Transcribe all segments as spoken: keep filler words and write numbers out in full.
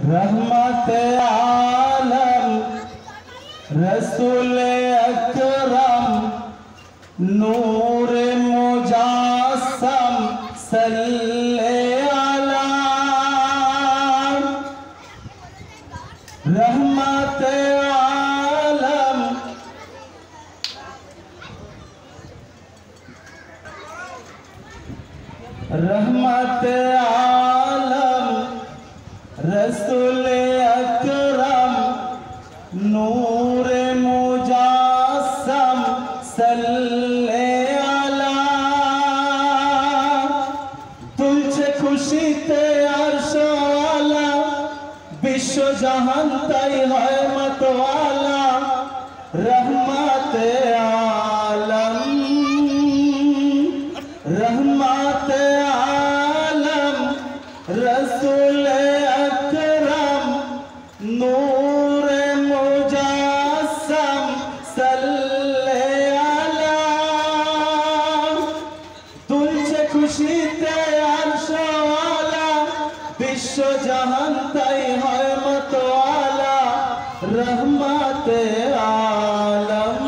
रहमत आलम रसूल अकरम नूर मुजासम सल्ले अला रहमत आलम रहमत आलम रसूल अकरम नूर मुजासम सल्ले अला तुझे खुशी ते अर्श वाला विश्व जहान तई है मत वाला रहमत आलम रहमत आलम रसूल अकरम नूर मुजासम सल्ले अला तुझे खुशी ते अर्श वाला विश्व जहान तई है मत वाला रहमत आलम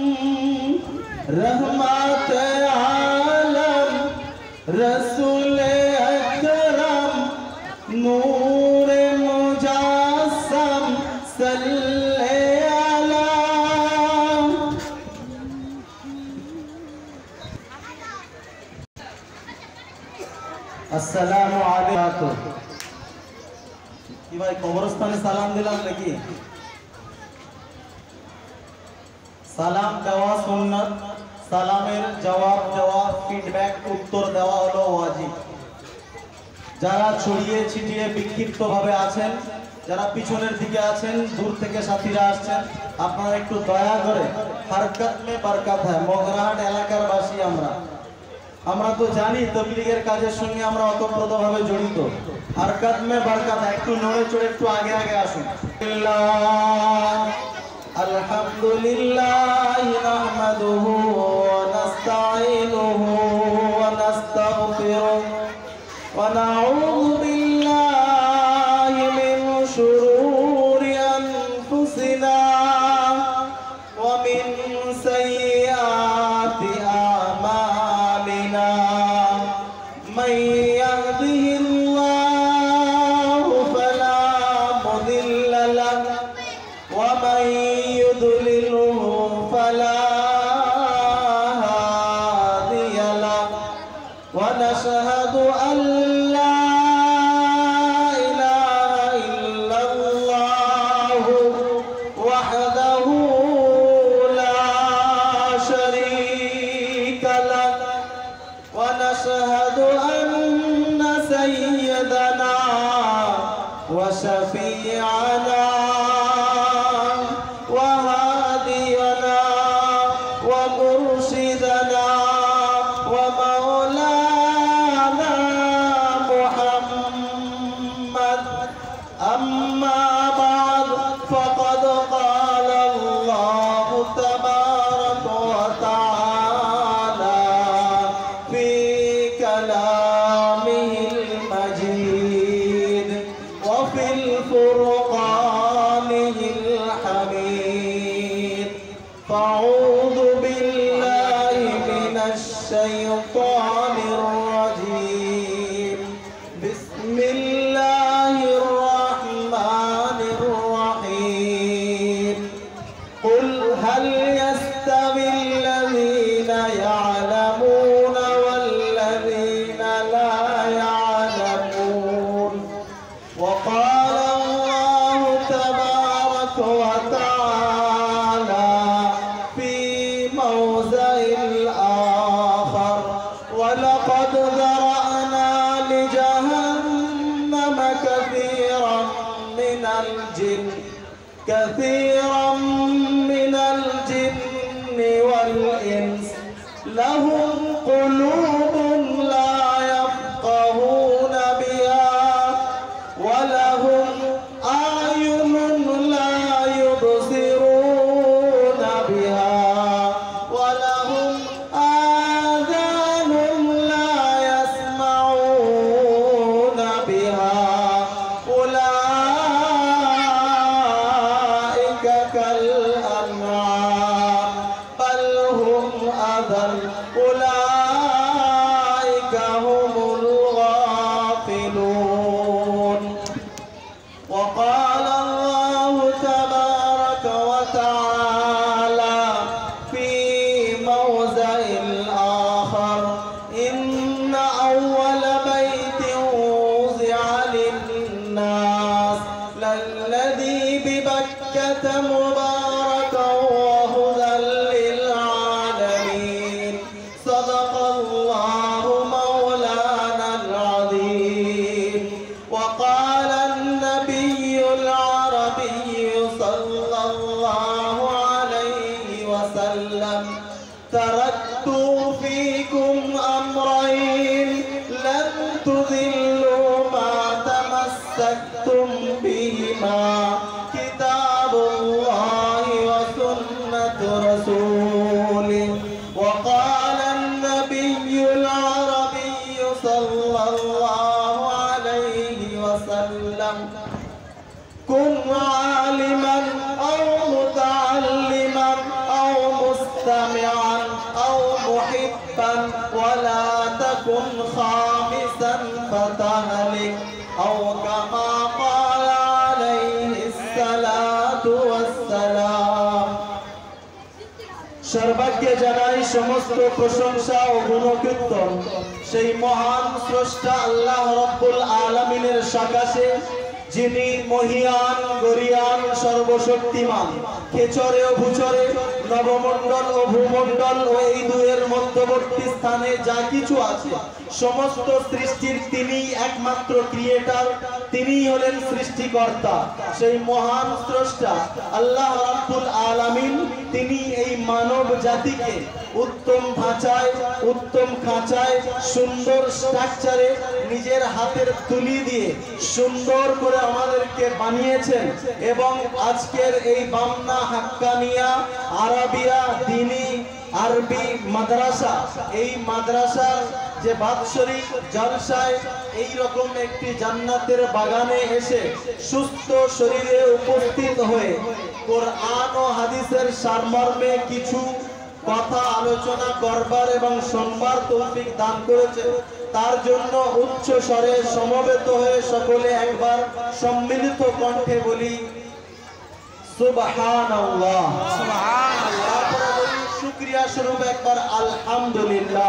रहमत आलम रसूल अकरम नूर मुजासम सल्ले अला अस्सलामु अलैकुम कि भाई कब्रस्ताने सालाम दिलाम नाकि सालाम देवा सुन्नत सालामेर जवाब देवा फीडबैक उत्तर देवा हलो वाजिब যারা ছড়িয়ে ছিটিয়ে বিক্ষিপ্তভাবে আছেন যারা পিছনের দিকে আছেন দূর থেকে সাথীরা আসছেন আপনারা একটু দয়া করে হরকত মে বরকত है মগরাহাট এলাকার বাসী আমরা আমরা তো জানি তাবলীগের কাজের সঙ্গে আমরা ওতপ্রোতভাবে জড়িত হরকত মে বরকত একটু নড়ে চড়ে একটু আগে আগে আসুন আলহামদুলিল্লাহ নাহমাদুহু ওয়া নাস্তাঈনুহু ওয়া নাস্তাগফিরুহু ونعوذ بالله من شرور أنفسنا ومن سيئات أعمالنا من يهده الله فلا مضل له ومن يضلله فلا هادي له ونشهد أن ونشهد أن سيدنا وشفيعنا وهادينا ومرشدنا ومولانا محمد أما بعد فقد قال الله تبارك وتعالى كلامه المجيد وفي الفرقانه الحميد فأعوذ بالله من الشيطان الرجيم بسم الله الرحمن الرحيم قل هل يستوي الذين يعلمون وقال الله تبارك وتعالى في موضع آخر ولقد ذرأنا لجهنم كثيرا من الجن كثيرا من الجن والإنس لهم قلوب لا يفقهون بها ولهم أعين لا يبصرون بها ولهم آذان لا يسمعون بها أولئك تضلوا ما تمسكتم بهما كتاب الله وسنة رسوله وقال النبي العربي صلى الله عليه وسلم كن عالما أو متعلما أو مستمعا أو محبا ولا تكن خامسا فتهلك أو كما قال عليه الصلاة والسلام সর্বজ্ঞ জানাই সমস্ত প্রশংসা ও গুণকীর্তন সেই মহান স্রষ্টা আল্লাহ রাব্বুল আলামিনের সকাশে যিনি মহিয়ান গরিয়ান সর্বশক্তিমান খেচরে ও ভূচরে নবমণ্ডল ও ভূমণ্ডল ও এই দুয়ের মধ্যবর্তী স্থানে যা কিছু আছে সমস্ত সৃষ্টির তিনি একমাত্র ক্রিয়েটর তিনিই হলেন সৃষ্টিকর্তা সেই মহান স্রষ্টা আল্লাহ রাব্বুল আলামিন তিনি এই মানব জাতিকে উত্তম ধাঁচায় উত্তম খাঁচায় সুন্দর স্ট্রাকচারে নিজের হাতের তুলি দিয়ে সুন্দর করে আমাদেরকে বানিয়েছেন এবং আজকের এই বামনা হাক্কানিয়া আরাবিয়া দ্বীনি আরবি মাদ্রাসা এই মাদ্রাসার যে বাৎসরিক জলসায় এই রকম একটি জান্নাতের বাগানে এসে সুস্থ শরীরে উপস্থিত হয়ে কোরআন ও হাদিসের সারমর্মে কিছু কথা আলোচনা করবার এবং শুনবার তৌফিক দান করেছে তার জন্য উচ্চ স্বরে সমবেত হয়ে সকলে একবার সম্মিলিত কণ্ঠে বলি সুবহানাল্লাহ সুবহানাল্লাহ শুকরিয়া স্বরূপ একবার আলহামদুলিল্লাহ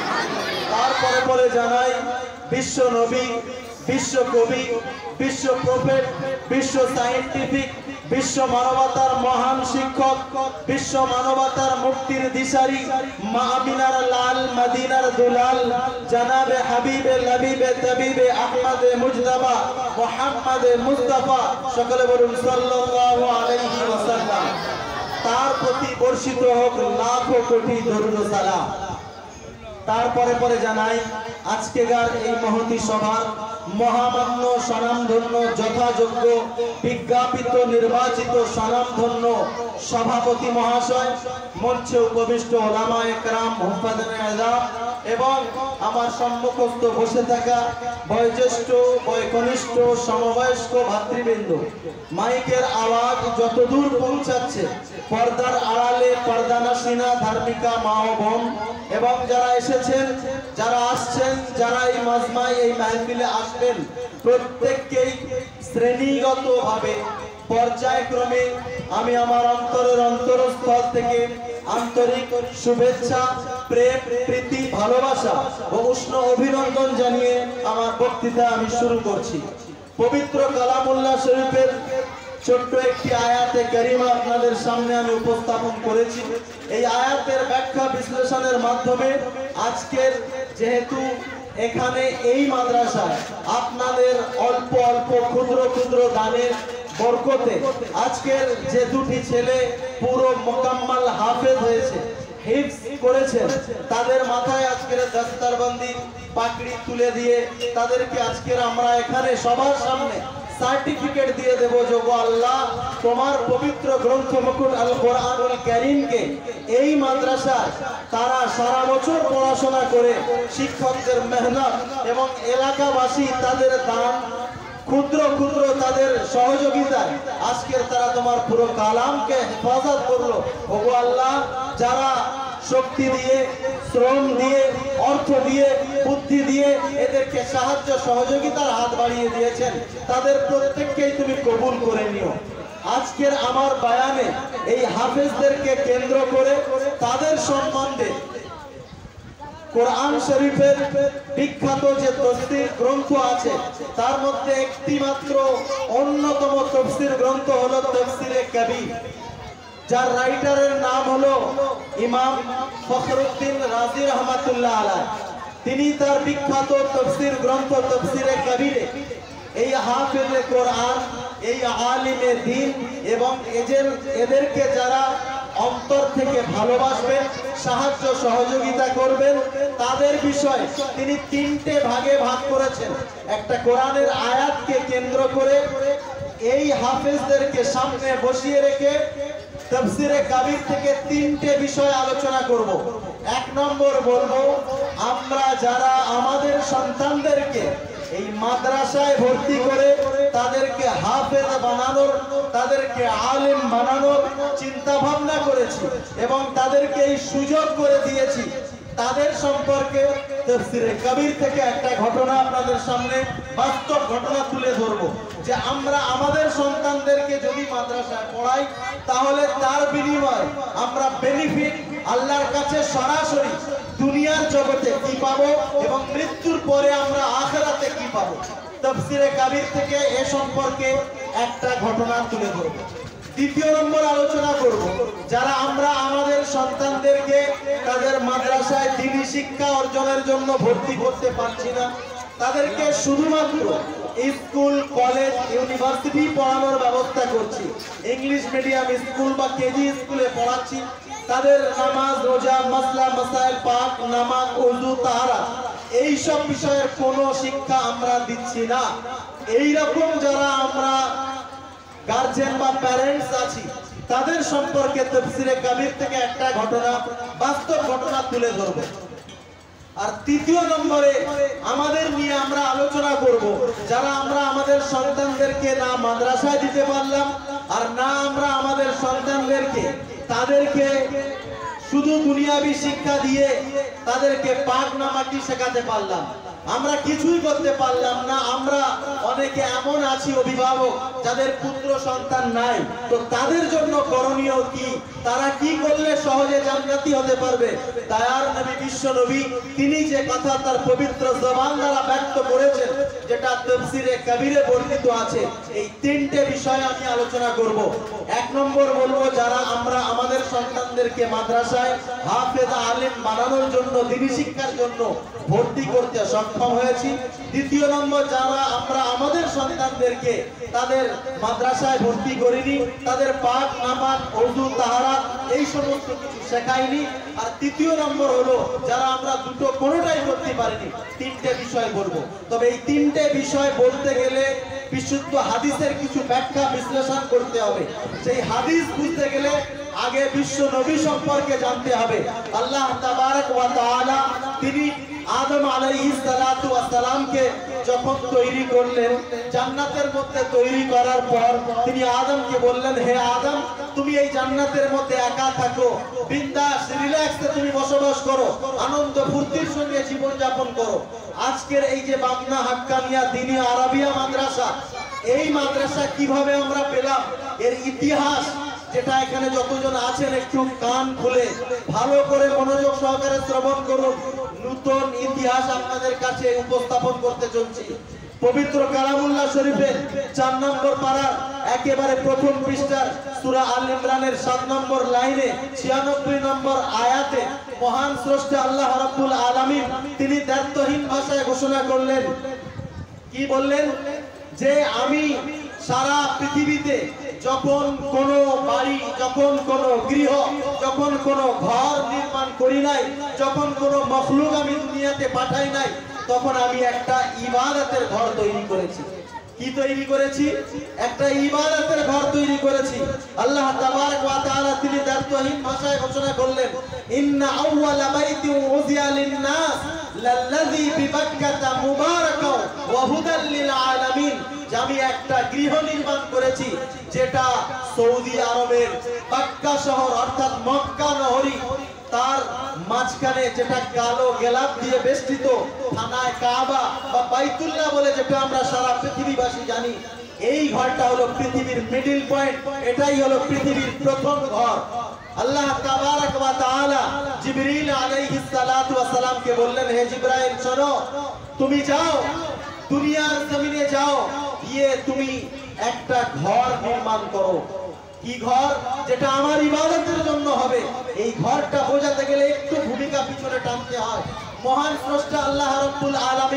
তারপরে পরে জানাই বিশ্ব নবী বিশ্ব কবি বিশ্ব প্রফেট বিশ্ব সায়েন্টিফিক বিশ্ব মানবতার মহান শিক্ষক বিশ্ব মানবতার মুক্তির দিশারি মামিনার লাল মদিনার দুলাল জনাবে হাবিবে লবিবে তবিবে আহমদে মুজতবা মুহাম্মদে মুস্তাফা সকলে বলুন সাল্লাল্লাহু আলাইহি ওয়াসাল্লাম তার প্রতি বর্ষিত হোক লাখো কোটি দরুদ ও সালাম তারপরে পরে জানাই আজকেকার এই মহতি সভার মহামান্য স্বনামধন্য যথাযোগ্য বিজ্ঞাপিত নির্বাচিত স্বনামধন্য সভাপতি মহাশয় মঞ্চে উপবিষ্ট ওলামায়ে কেরাম মুফাদ্দালে আযম এবং আমার সম্মুখস্থ বসে থাকা বয়োজ্যেষ্ঠ বয়কনিষ্ঠ সমবয়স্ক ভাতৃবৃন্দ মাইকের আওয়াজ যতদূর পৌঁছাচ্ছে পর্দার আড়ালে পর্দানাসীনা ধার্মিকা মা ও বোন এবং যারা এসেছেন যারা আসছেন যারা এই মাজমায় এই মাহফিলে আসবেন প্রত্যেককেই শ্রেণীগতভাবে পর্যায়ক্রমে আমি আমার অন্তরের অন্তরস্থল থেকে আন্তরিক শুভেচ্ছা প্রেম প্রীতি ভালোবাসা ও উষ্ণ অভিনন্দন জানিয়ে আমার বক্তৃতা আমি শুরু করছি পবিত্র কালামুল্লাহ শরীফের ছোট্ট একটি আয়াতে কারিমা আপনাদের সামনে আমি উপস্থাপন করেছি এই আয়াতের ব্যাখ্যা বিশ্লেষণের মাধ্যমে আজকের যেহেতু এখানে এই মাদ্রাসায় আপনাদের অল্প অল্প ক্ষুদ্র ক্ষুদ্র দানের বরকতে আজকের যে দুটি ছেলে পুরো মোকাম্মাল হাফেজ হয়েছে হিফজ করেছেন তাদের মাথায় আজকের দস্তারবন্দি পাগড়ি তুলে দিয়ে তাদেরকে আজকের আমরা এখানে সবার সামনে সার্টিফিকেট দিয়ে দেব যে গো আল্লাহ তোমার পবিত্র গ্রন্থ মুকুট আল কোরআনুল কারীমকে এই মাদ্রাসায় তারা সারা বছর পড়াশোনা করে শিক্ষকদের মেহনত এবং এলাকাবাসী তাদের দান ক্ষুদ্র ক্ষুদ্র তাদের সহযোগিতায় আজকের তারা তোমার পুরো কালামকে হেফাজত করলো ওগো আল্লাহ যারা শক্তি দিয়ে শ্রম দিয়ে অর্থ দিয়ে বুদ্ধি দিয়ে এদেরকে সাহায্য সহযোগিতার হাত বাড়িয়ে দিয়েছেন তাদের প্রত্যেককেই তুমি কবুল করে নিও আজকের আমার বয়ানে এই হাফেজদেরকে কেন্দ্র করে তাদের সম্বন্ধে কোরআন শরীফের বিখ্যাত যে তাফসীর গ্রন্থ আছে তার মধ্যে একটি মাত্র অন্যতম তাফসীর গ্রন্থ হলো তাফসীরে কবির যার রাইটারের নাম হলো ইমাম ফখরুদ্দিন রাজি রহমাতুল্লাহ আলাইহি তিনি তার বিখ্যাত তাফসীর গ্রন্থ তাফসীরে কবিরে এই হাফেজে কোরআন এই আলিমে দ্বীন এবং এদের এদেরকে যারা অন্তর থেকে ভালোবাসবেন, সাহায্য সহযোগিতা করবেন, তাদের বিষয় তিনি তিনটে ভাগে ভাগ করেছেন। একটা কোরআনের আয়াতকে কেন্দ্র করে এই হাফেজদেরকে সামনে বসিয়ে রেখে তাফসীরে কাবীর থেকে তিনটে বিষয় আলোচনা করব। এক নম্বর বলবো, আমরা যারা আমাদের সন্তানদেরকে এই মাদ্রাসায় ভর্তি করে তাদেরকে হাফেজ বানানোর, তাদেরকে আলেম বানানোর চিন্তা ভাবনা করেছি এবং তাদেরকে এই সুযোগ করে দিয়েছি, তাদের সম্পর্কে তাফসীরে কাবীর থেকে একটা ঘটনা আপনাদের সামনে, বাস্তব ঘটনা তুলে ধরবো যে আমরা আমাদের সন্তানদেরকে যদি মাদ্রাসায় পড়াই তাহলে তার বিনিময়ে আমরা বেনিফিট আল্লাহর কাছে সরাসরি দুনিয়ার জগতে কি পাবো এবং মৃত্যুর পরে আমরা আখিরাতে কি পাবো। তাফসীরে কাবীর থেকে এ সম্পর্কে একটা ঘটনা তুলে ধরবো। দ্বিতীয় নম্বর আলোচনা করব, যারা আমরা আমাদের সন্তানদেরকে তাদের মাদ্রাসায় দ্বীনি শিক্ষা অর্জনের জন্য ভর্তি করতে পারছি না, তাদেরকে শুধুমাত্র স্কুল, কলেজ, ইউনিভার্সিটি পড়ানোর ব্যবস্থা করছি, ইংলিশ মিডিয়াম স্কুল বা কেজি স্কুলে পড়াচ্ছি, তাদের নামাজ, রোজা, মাসলা, মাসাইল, পাক, নামাজ, ওযু, তাহারা এই সব বিষয়ের কোনো শিক্ষা আমরা দিচ্ছি না। এই রকম যারা আমরা গার্জিয়ান বা প্যারেন্টস আছি তাদের সম্পর্কে তাফসীরে কাবীর থেকে একটা ঘটনা, বাস্তব ঘটনা তুলে ধরব। আর তৃতীয় নম্বরে আমাদের নিয়ে আমরা আলোচনা করব, যারা আমরা আমাদের সন্তানদেরকে না মাদ্রাসায় দিতে পারলাম আর না আমরা আমাদের সন্তানদেরকে তাদেরকে শুধু দুনিয়াবি শিক্ষা দিয়ে তাদেরকে পাক নামাজি শেখাতে পারলাম, আমরা কিছুই করতে পারলাম না। আমরা অনেকে এমন আছি অভিভাবক যাদের পুত্র সন্তান নাই, তো তাদের জন্য করণীয় কি, তারা কি করলে সহজে জান্নাতি হতে পারবে। দয়ার নবী, বিশ্ব নবী, তিনি যে কথা তার পবিত্র জবান দ্বারা ব্যক্ত করেছেন, যেটা তাফসীরে কাবীরে বর্ণিত আছে, এই তিনটে বিষয় আমি আলোচনা করব। এক নম্বর বলবো, যারা আমরা আমাদের সন্তানদেরকে মাদ্রাসায় হাফেজ আলেম বানানোর জন্য, দ্বীনি শিক্ষার জন্য ভর্তি করতে সক্ষম হয়েছি। দ্বিতীয় নম্বর, যারা আমরা আমাদের সন্তানদেরকে তাদের মাদ্রাসায় ভর্তি করিনি, তাদের পাক, নামাজ, ওযু, তাহারাত এই সমস্ত কিছু শেখাইনি। আর তৃতীয় নম্বর হলো, যারা আমরা দুটো কোনোটাই করতে পারিনি। তিনটে বিষয় বলবো, তবে এই তিনটে বিষয় বলতে গেলে বিশুদ্ধ হাদিসের কিছু ব্যাখ্যা বিশ্লেষণ করতে হবে। সেই হাদিস বুঝতে গেলে আগে বিশ্ব নবী সম্পর্কে জানতে হবে। আল্লাহ তাবারক ওয়া তাআলা তিনি আদম আলাইহিস সালাতু ওয়াস সালামকে যখন তৈরি করলেন, জান্নাতের মধ্যে তৈরি করার পর তিনি আদমকে বললেন, হে আদম, তুমি এই জান্নাতের মধ্যে একা থাকো, বিন্দাস রিল্যাক্সে তুমি বসবাস করো, আনন্দ ফুর্তির সঙ্গে জীবন যাপন করো। আজকের এই যে বামনা হাক্কানিয়া দ্বীনি আরাবিয়া মাদ্রাসা, এই মাদ্রাসা কিভাবে আমরা পেলাম, এর ইতিহাস যেটা এখানে যতজন আছেন একটু কান খুলে ভালো করে মনোযোগ সহকারে শ্রবণ করুন। নতুন ইতিহাস আপনাদের কাছে উপস্থাপন করতে চলছি। পবিত্র কালামুল্লাহ শরীফের চার নম্বর পারার একেবারে প্রথম পৃষ্ঠার সূরা আল ইমরানের সাত নম্বর লাইনে ছিয়ানব্বই নম্বর আয়াতে মহান স্রষ্টা আল্লাহ রাব্বুল আলামিন তিনি দ্ব্যর্থহীন ভাষায় ঘোষণা করলেন, কি বললেন, যে আমি সারা পৃথিবীতে যখন কোনো বাড়ি, যখন কোনো গৃহ, যখন কোনো ঘর নির্মাণ করি নাই, যখন কোনো মখলুক আমি দুনিয়াতে পাঠাই নাই, তখন আমি একটা ইবাদতের ঘর তৈরি করেছি। কি তৈরি করেছি? একটা ইবাদতের ঘর তৈরি করেছি। আল্লাহ তাবারক ওয়া তাআলা তিনি দ্ব্যর্থহীন ভাষায় ঘোষণা করলেন, ইন্না আউওয়ালা বাইতিন উযিয়া লিন-নাস লাল্লাযী বিবাক্কাতা মুবারাকাও ওয়া হুদাল লিল আলামিন। আমি একটা গৃহ নির্মাণ করেছি যেটা সৌদি আরবের মক্কা শহর অর্থাৎ মক্কা নগরী, তার মাঝখানে যেটা কালো গেলাপ দিয়ে বেষ্টিত খানায়ে কাবা বা বাইতুল্লাহ বলে যেটা আমরা সারা পৃথিবীবাসী জানি, এই ঘরটা হলো পৃথিবীর মিডল পয়েন্ট, এটাই হলো পৃথিবীর প্রথম ঘর। আল্লাহ তাবারক ওয়া তাআলা জিবরিল আলাইহিস সালাতু ওয়াস সালামকে বললেন, হে জিবরাইল, শোনো, তুমি যাও দুনিয়ার জমিনে যাও, গিয়ে তুমি একটা ঘর নির্মাণ করো। কি ঘর? যেটা আমার ইবাদতের জন্য হবে। এই ঘরটা বোঝাতে গেলে একটু ভূমিকা পিছনে টানতে হয়। মহান স্রষ্টা আল্লাহ রাব্বুল আলামিন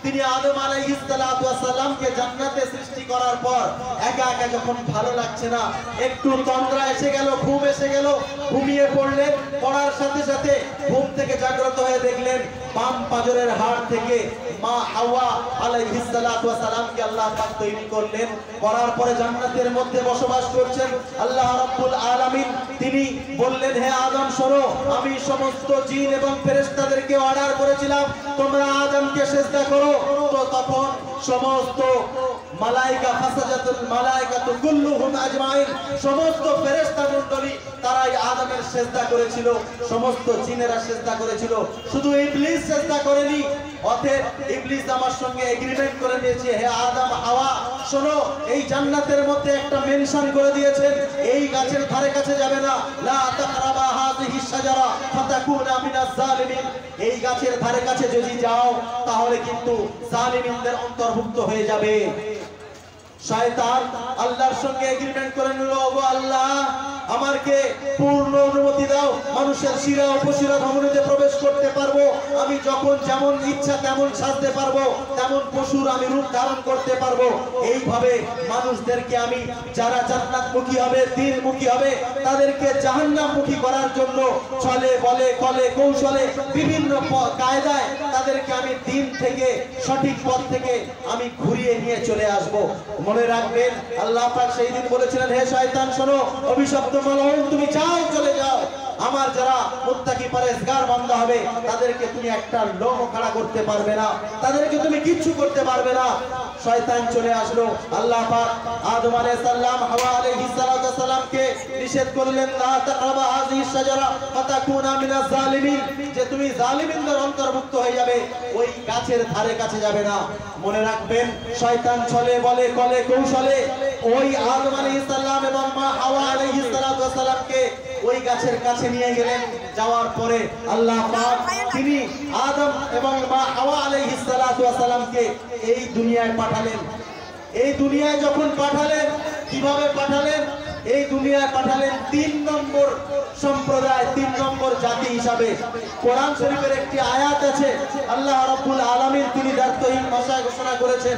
তিনি আদম আলাইহিস সালাতু ওয়াস সালামকে জান্নাতে সৃষ্টি করার পর একা একা যখন ভালো লাগছে না, একটু তন্দ্রা এসে গেল, ঘুম এসে গেল, ঘুমিয়ে পড়লেন। পড়ার সাথে সাথে ঘুম থেকে জাগ্রত হয়ে দেখলেন বাম পাজরের হাড় থেকে মা হাওয়া আলাইহিস সালাতু ওয়াস সালামকে আল্লাহ পাক তৈরি করলেন। করার পরে জান্নাতের মধ্যে বসবাস করছেন। আল্লাহ রাব্বুল আলামিন তিনি বললেন, হে আদম শোনো, আমি সমস্ত জিন এবং ফেরেশতাদেরকে অর্ডার করেছিলাম তোমরা আদমকে সিজদা করো। তো তখন সমস্ত মালায়েকা ফাসাজাতুল মালায়েকাতু কুল্লুহুম আজমাইন, সমস্ত ফেরেশতা মণ্ডলী তারাই আদমের সিজদা করেছিল, সমস্ত জিনেরা সিজদা করেছিল, শুধু ইবলিস সিজদা করেনি। অতএব ইবলিস আমার সঙ্গে এগ্রিমেন্ট করে নিয়েছে, হে আদম হাওয়া শোনো, এই জান্নাতের মধ্যে একটা মেনশন করে দিয়েছেন, এই গাছের ধারে কাছে যাবে না, লা তাকরাবা হাযিহিস শাজারা ফাতাকুনা মিনাজ জালিমিন। এই গাছের ধারে কাছে যদি যাও তাহলে কিন্তু জালিমিনদের অন্তর্ভুক্ত হয়ে যাবে। শয়তান আল্লাহর সঙ্গে এগ্রিমেন্ট করে নিল, ওগো আল্লাহ আমাকে পূর্ণ অনুমতি দাও, মানুষের শিরা উপশিরা ধমনীতে প্রবেশ করতে পারবো, আমি যখন যেমন ইচ্ছা তেমন সাজতে পারবো, তেমন পশুর আমি রূপ ধারণ করতে পারবো। এইভাবে মানুষদেরকে আমি যারা জান্নাতমুখী হবে, দ্বীনমুখী হবে, তাদেরকে জাহান্নামমুখী করার জন্য ছলে বলে কলে কৌশলে বিভিন্ন কায়দায় তাদেরকে আমি দ্বীন থেকে সঠিক পথ থেকে আমি ঘুরিয়ে নিয়ে চলে আসব। মনে রাখবেন আল্লাহ পাক সেই দিন বলেছিলেন, হে শয়তান শোনো, অভিশপ্ত মালাউন তুমি যাও, চলে যাও, আমার যারা মুত্তাকি পরেজগার বান্দা হবে তাদেরকে তুমি একটা লোমও খাড়া করতে পারবে না, তাদেরকে তুমি কিচ্ছু করতে পারবে না। শয়তান চলে আসলো। আল্লাহ পাক আদম আলাইহিস সালাম হাওয়া আলাইহিস সালাতু ওয়াস সালামকে নিষেধ করলেন, লা তাকরাবা হাযিহিস শাজারা ফাতাকুনা মিনাজ জালিমিন, যে তুমি জালিমিনদের অন্তর্ভুক্ত হয়ে যাবে, ওই গাছের ধারে কাছে যাবে না। মনে রাখবেন শয়তান ছলে বলে কলে কৌশলে ওই আদম আলাইহিস সালাম এবং মা হাওয়া আলাইহিস সালাতু ওয়াস সালামকে ওই গাছের কাছে নিয়ে গেলেন। যাওয়ার পরে আল্লাহ পাক তিনি আদম এবং মা হাওয়া আলাইহিস সালাতু ওয়াস সালামকে এই দুনিয়ায় পাঠালেন। এই দুনিয়ায় যখন পাঠালেন, কিভাবে পাঠালেন? এই দুনিয়ায় পাঠালেন তিন নম্বর সম্প্রদায়, তিন নম্বর জাতি হিসাবে। কোরআন শরীফের একটি আয়াত আছে, আল্লাহ রাব্বুল আলামিন তিনি দায়িত্বহীন ভাষায় ঘোষণা করেছেন,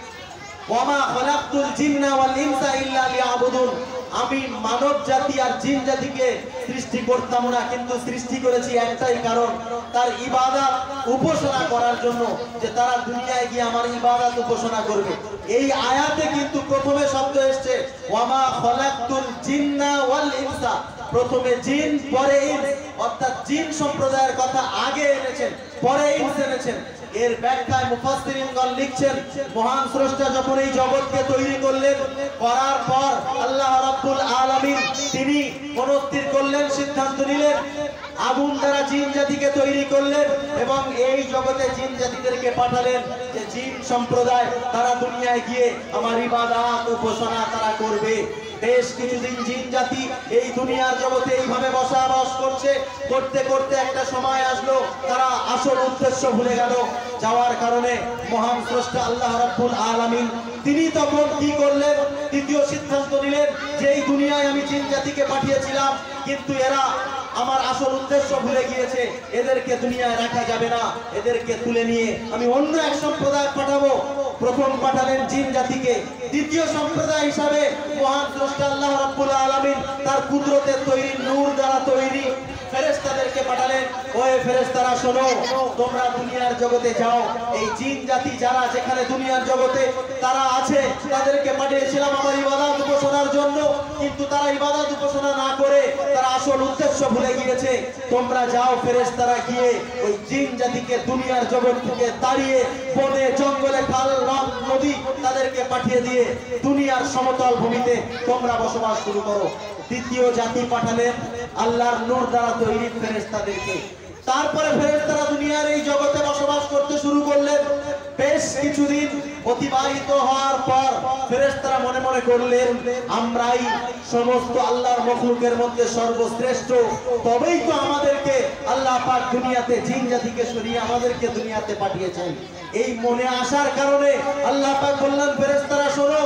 ওয়ামা খালাকতুল জিন্না ওয়াল ইনসা ইল্লা লিয়াবুদুন, আমি মানব জাতি আর জিন জাতিকে সৃষ্টি করতাম না, কিন্তু সৃষ্টি করেছি একটাই কারণ, তার ইবাদত উপাসনা করার জন্য, যে তারা দুনিয়ায় গিয়ে আমার ইবাদত উপাসনা করবে। এই আয়াতে কিন্তু প্রথমে শব্দ এসেছে ওয়ামা খালাকতুল জিন্না ওয়াল ইনসা, প্রথমে জিন পরে ইনস, অর্থাৎ জিন সম্প্রদায়ের কথা আগে এনেছেন, পরে ইনস এনেছেন। এর ব্যাখ্যায় মুফাসসিরিনগণ লিখছেন, মহান স্রষ্টা যখন এই জগৎকে তৈরি করলেন, করার পর আল্লাহ রাব্বুল আলামিন তিনি মনস্থির করলেন, সিদ্ধান্ত নিলেন, আগুন দ্বারা জিন জাতিকে তৈরি করলেন এবং এই জগতে জিন জাতিদেরকে পাঠালেন, যে জিন সম্প্রদায় তারা দুনিয়ায় গিয়ে আমার ইবাদত উপাসনা তারা করবে। বেশ কিছুদিন জিন জাতি এই দুনিয়ার জগতে এইভাবে বসবাস করছে, করতে করতে একটা সময় আসলো তারা আসল উদ্দেশ্য ভুলে গেল। যাওয়ার কারণে মহান স্রষ্টা আল্লাহ রাব্বুল আলামিন তিনি তখন কি করলেন? দ্বিতীয় সিদ্ধান্ত নিলেন যে এই দুনিয়ায় আমি জিন জাতিকে পাঠিয়েছিলাম, কিন্তু এরা আমার আসল উদ্দেশ্য ভুলে গিয়েছে, এদেরকে দুনিয়ায় রাখা যাবে না, এদেরকে তুলে নিয়ে আমি অন্য এক সম্প্রদায় পাঠাবো। প্রথম পাঠালেন জিন জাতিকে, দ্বিতীয় সম্প্রদায় হিসাবে মহান স্রষ্টা আল্লাহ রাব্বুল আলামিন তার কুদরতের তৈরি নূর দ্বারা তৈরি ফেরেশতাদেরকে পাঠালেন, ওই ফেরেশতারা শোনো, তোমরা দুনিয়ার জগতে যাও, এই জিন জাতি যারা যেখানে দুনিয়ার জগতে তারা আছে তাদেরকে পাঠিয়েছিলাম আমার ইবাদত উপাসনার জন্য, কিন্তু তারা ইবাদত উপাসনা না করে তারা আসল উদ্দেশ্য ভুলে গিয়েছে। তোমরা যাও, ফেরেশতারা গিয়ে ওই জিন জাতিকে দুনিয়ার জগৎ থেকে তাড়িয়ে বনে জঙ্গলে খাল নদী তাদেরকে পাঠিয়ে দিয়ে দুনিয়ার সমতল ভূমিতে তোমরা বসবাস শুরু করো। দ্বিতীয় জাতি পাঠালেন আল্লাহর নূর দ্বারা তৈরি ফেরেশতাদেরকে। তারপরে ফেরেশতারা দুনিয়ার এই জগতে বসবাস করতে শুরু করলেন। বেশ কিছুদিন অতিবাহিত হওয়ার পর ফেরেশতারা মনে মনে করলেন, আমরাই সমস্ত আল্লাহর মখলুকের মধ্যে সর্বশ্রেষ্ঠ, তবেই তো আমাদেরকে আল্লাহ পাক দুনিয়াতে জিন জাতিকে সরিয়ে আমাদেরকে দুনিয়াতে পাঠিয়েছেন। এই মনে আসার কারণে আল্লাহ পাক বললেন, ফেরেশতারা শোনো,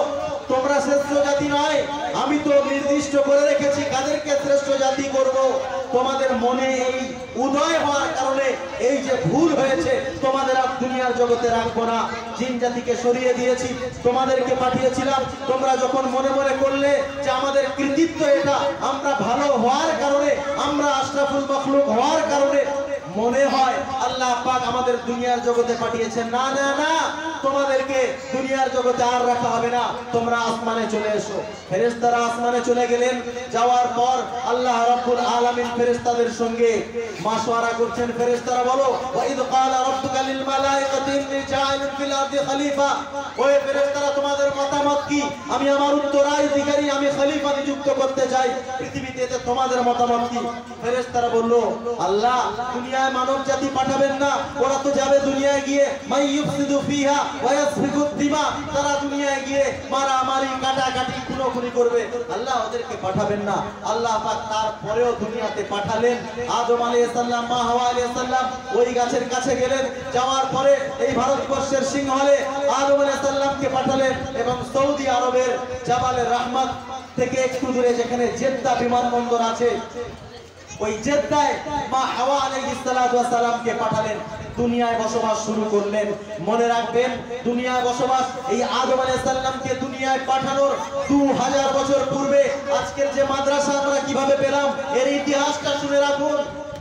তোমরা শ্রেষ্ঠ জাতি নয়, আমি তো নির্দিষ্ট করে রেখেছি কাদেরকে শ্রেষ্ঠ জাতি করব। তোমাদের মনে এই উদয় হওয়ার কারণে এই যে ভুল হয়েছে, তোমাদের আর দুনিয়ার জগতে রাখবো না, জিন জাতিকে সরিয়ে দিয়েছি, তোমাদেরকে পাঠিয়েছিলাম। তোমরা যখন মনে মনে করলে যে আমাদের কৃতিত্ব এটা, আমরা ভালো হওয়ার কারণে, আমরা আশরাফুল মাখলুক হওয়ার কারণে মনে হয় আল্লাহ পাক আমাদের দুনিয়ার জগতে পাঠিয়েছেন, না না না, তোমাদেরকে দুনিয়ার জগতে আর রাখা হবে না, তোমরা আসমানে চলে এসো। ফেরেশতারা আসমানে চলে গেলেন। যাওয়ার পর আল্লাহ রাব্বুল আলামিন ফেরেশতাদের সঙ্গে মাশওয়ারা করছেন। ফেরেশতারা বলো, ওয়া ইয ক্বালা রাব্বুকা লিল মালাইকাতি ইন্নী জাইলুন ফিল আরদি খলিফা। ওই ফেরেশতারা, তোমাদের মতামত কি? আমি আমার উত্তরাধিকারী, আমি খলিফা নিযুক্ত করতে চাই পৃথিবীতে, তোমাদের মতামত কি? ফেরেশতারা বলল, আল্লাহ দুনিয়ায় মানব জাতি পাঠাবেন না, ওরা তো যাবে দুনিয়ায় গিয়ে মাই ইউফসিদু ফিহা ওয়া ইয়াসফিকুদ দিমা, তারা দুনিয়ায় গিয়ে মারামারি কাটাকাটি খুনোখুনি করবে, আল্লাহ ওদেরকে পাঠাবেন না। আল্লাহ পাক তারপরেও দুনিয়াতে পাঠালেন। আদম আলাইহিস সালাম, মা হাওয়া আলাইহিস সালাম ওই গাছের কাছে গেলেন। যাওয়ার পরে এই ভারতবর্ষের সিংহলে আদম আলাইহিস সালামকে পাঠালেন এবং সৌদি আরবের জাবালে রহমত থেকে একটু দূরে যেখানে জেদ্দা বিমানবন্দর আছে, ওই জেদ্দায় মা হাওয়া আলাইহিস সালাতু ওয়াস সালামকে পাঠালেন। দুনিয়ায় বসবাস শুরু করলেন। মনে রাখবেন, দুনিয়ায় বসবাস, এই আদম আলাইহিস সালামকে দুনিয়ায় পাঠানোর দু হাজার বছর পূর্বে আজকের যে মাদ্রাসা আমরা কিভাবে পেলাম, এর ইতিহাসটা শুনে রাখুন।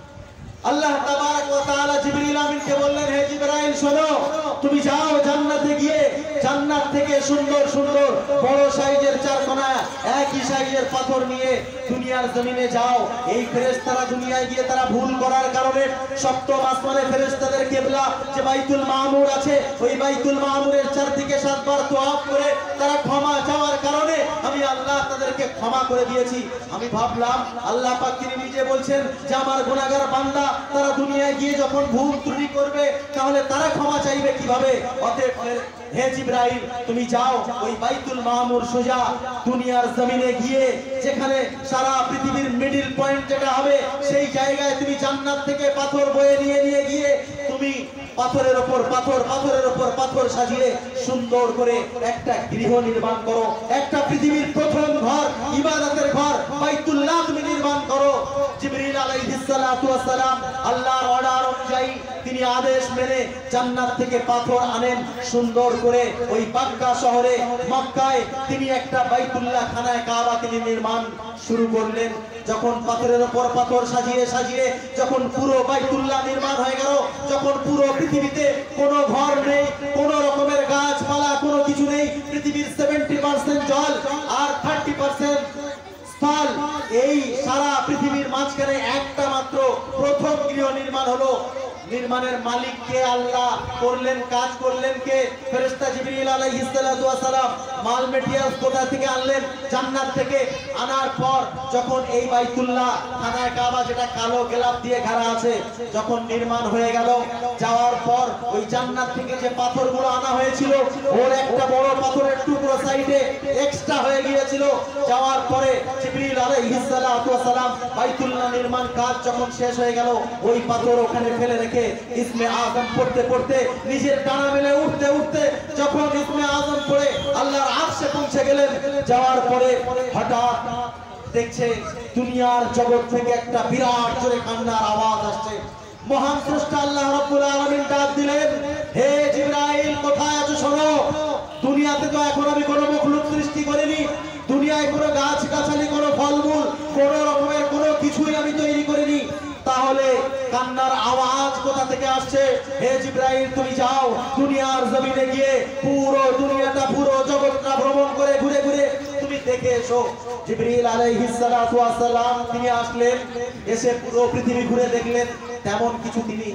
আল্লাহ তাবারক ওয়া তাআলা জিবরিল আমিনকে বললেন, হে জিবরাইল শোনো, তুমি যাও জান্নাতে গিয়ে জান্নাত থেকে সুন্দর সুন্দর বড় সাইজের চারকোনা একই সাইজের পাথর নিয়ে দুনিয়ার জমিনে যাও। এই ফেরেশতারা দুনিয়ায় গিয়ে তারা ভুল করার কারণে সপ্তম আসমানে ফেরেশতাদের কিবলা যে বাইতুল মামুর আছে, ওই বাইতুল মামুরের চারদিকে সাতবার তোয়াফ করে তারা ক্ষমা চাওয়ার কারণে আমি আল্লাহ তাদেরকে ক্ষমা করে দিয়েছি। আমি ভাবলাম আল্লাহ পাক তিনি নিজে বলছেন যে আমার গুনাহগার বান্দা তারা দুনিয়ায় গিয়ে যখন ভুল ত্রুটি করবে তাহলে তারা ক্ষমা চাইবে কিভাবে? অতএব হে জিবরাইল তুমি যাও ওই বাইতুল মামুর সোজা দুনিয়ার জমিনে গিয়ে যেখানে সারা পৃথিবীর মিডল পয়েন্ট যেটা হবে সেই জায়গায় তুমি জান্নাত থেকে পাথর বয়ে নিয়ে নিয়ে গিয়ে তুমি পাথরের উপর পাথর পাথরের উপর পাথর সাজিয়ে সুন্দর করে একটা গৃহ নির্মাণ করো, একটা পৃথিবীর প্রথম ঘর, ইবাদতের ঘর বাইতুল্লাহ তুমি নির্মাণ করো। জিবরিল আলাইহিস সালাতু ওয়াস সালাম আল্লাহর অর্ডার অনুযায়ী তিনি আদেশ মেনে জান্নাত থেকে পাথর আনেন, সুন্দর করে ওই মক্কা শহরে মক্কায় তিনি একটা বাইতুল্লাহ খানায় কাবা তিনি নির্মাণ শুরু করলেন। যখন পাথরের উপর পাথর সাজিয়ে সাজিয়ে যখন পুরো বাইতুল্লাহ নির্মাণ হয়ে গেল, যখন পুরো পৃথিবীতে কোনো ঘর নেই, কোনো রকমের গাছপালা কোনো কিছু নেই, পৃথিবীর সেভেন্টি পার্সেন্ট জল আর থার্টি পার্সেন্ট স্থল, এই সারা পৃথিবীর মাঝখানে একটা মাত্র প্রথম গৃহ নির্মাণ হলো। নির্মাণের মালিক কে? আল্লাহ। করলেন, কাজ করলেন কে? ফেরেশতা জিবরিল আলাইহিস সালাতু ওয়াস সালাম। মাল মেটেরিয়ালস কোথা থেকে আনলেন? জান্নাত থেকে। আনার পর যখন এই বাইতুল্লাহ খানায় কাবা যেটা কালো গেলাপ দিয়ে ঘেরা আছে যখন নির্মাণ হয়ে গেল, যাওয়ার পর ওই জান্নাত থেকে যে পাথরগুলো আনা হয়েছিল ওর একটা বড় পাথরের টুকরো সাইডে এক্সট্রা হয়ে গিয়েছিল। যাওয়ার পরে জিবরিল আলাইহিস সালাতু ওয়াস সালাম বাইতুল্লাহ নির্মাণ কাজ যখন শেষ হয়ে গেল, ওই পাথর ওখানে ফেলে রেখে ইসমে আযম পড়তে পড়তে নিজের ডানা মেলে উঠতে উঠতে যখন ইসমে আযম পড়ে আল্লাহর আরশে পৌঁছে গেলেন, যাওয়ার পরে হঠাৎ দেখছে দুনিয়ার জগৎ থেকে একটা বিরাট জোরে কান্নার আওয়াজ আসছে। মহান স্রষ্টা আল্লাহ রাব্বুল আলামিন ডাক দিলেন, হে জিবরাইল কোথায় আছো? শোনো, দুনিয়াতে তো এখন আমি কোনো মখলুক সৃষ্টি করিনি, দুনিয়ায় কোনো গাছ গাছালি কোনো ফলমূল কোনো রকমের কোনো কিছুই আমি তৈরি করিনি, তাহলে কান্নার আওয়াজ কোথা থেকে আসছে? হে জিবরাইল তুমি যাও দুনিয়ার জমিনে গিয়ে পুরো দুনিয়াটা পুরো জগৎটা ভ্রমণ করে ঘুরে ঘুরে তুমি দেখে এসো। জিবরিল আলাইহিস সালাতু ওয়াস সালাম তিনি আসলেন, এসে পুরো পৃথিবী ঘুরে দেখলেন, তেমন কিছু তিনি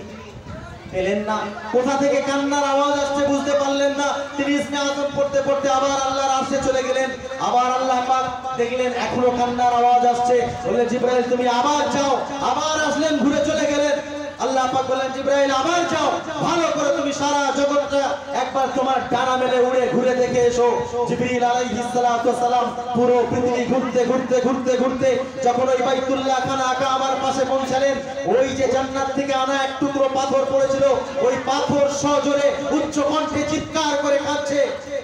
পেলেন না। কোথা থেকে কান্নার আওয়াজ আসছে বুঝতে পারলেন না। তিনি ইসমে আযম পড়তে পড়তে আবার আল্লাহর আরশে চলে গেলেন। আবার আল্লাহ পাক দেখলেন এখনো কান্নার আওয়াজ আসছে, বলে জিবরাইল তুমি আবার যাও। আবার আসলেন, ঘুরে চলে গেলেন। আল্লাহ পাক বলেন জিবরাইল আবার যাও, ভালো করে তুমি সারা জগৎটা একবার তোমার ডানা মেলে উড়ে ঘুরে দেখে এসো। জিবরিল আলাইহিস সালাতু ওয়াস সালাম পুরো পৃথিবী ঘুরতে ঘুরতে ঘুরতে ঘুরতে যখন ওই বাইতুল্লাহ খানা কাবার পাশে পৌঁছালেন, ওই যে জান্নাত থেকে আনা এক টুকরো পাথর পড়েছিল, ওই পাথর সজোরে উচ্চ কণ্ঠে চিৎকার করে কাঁদছে। তখন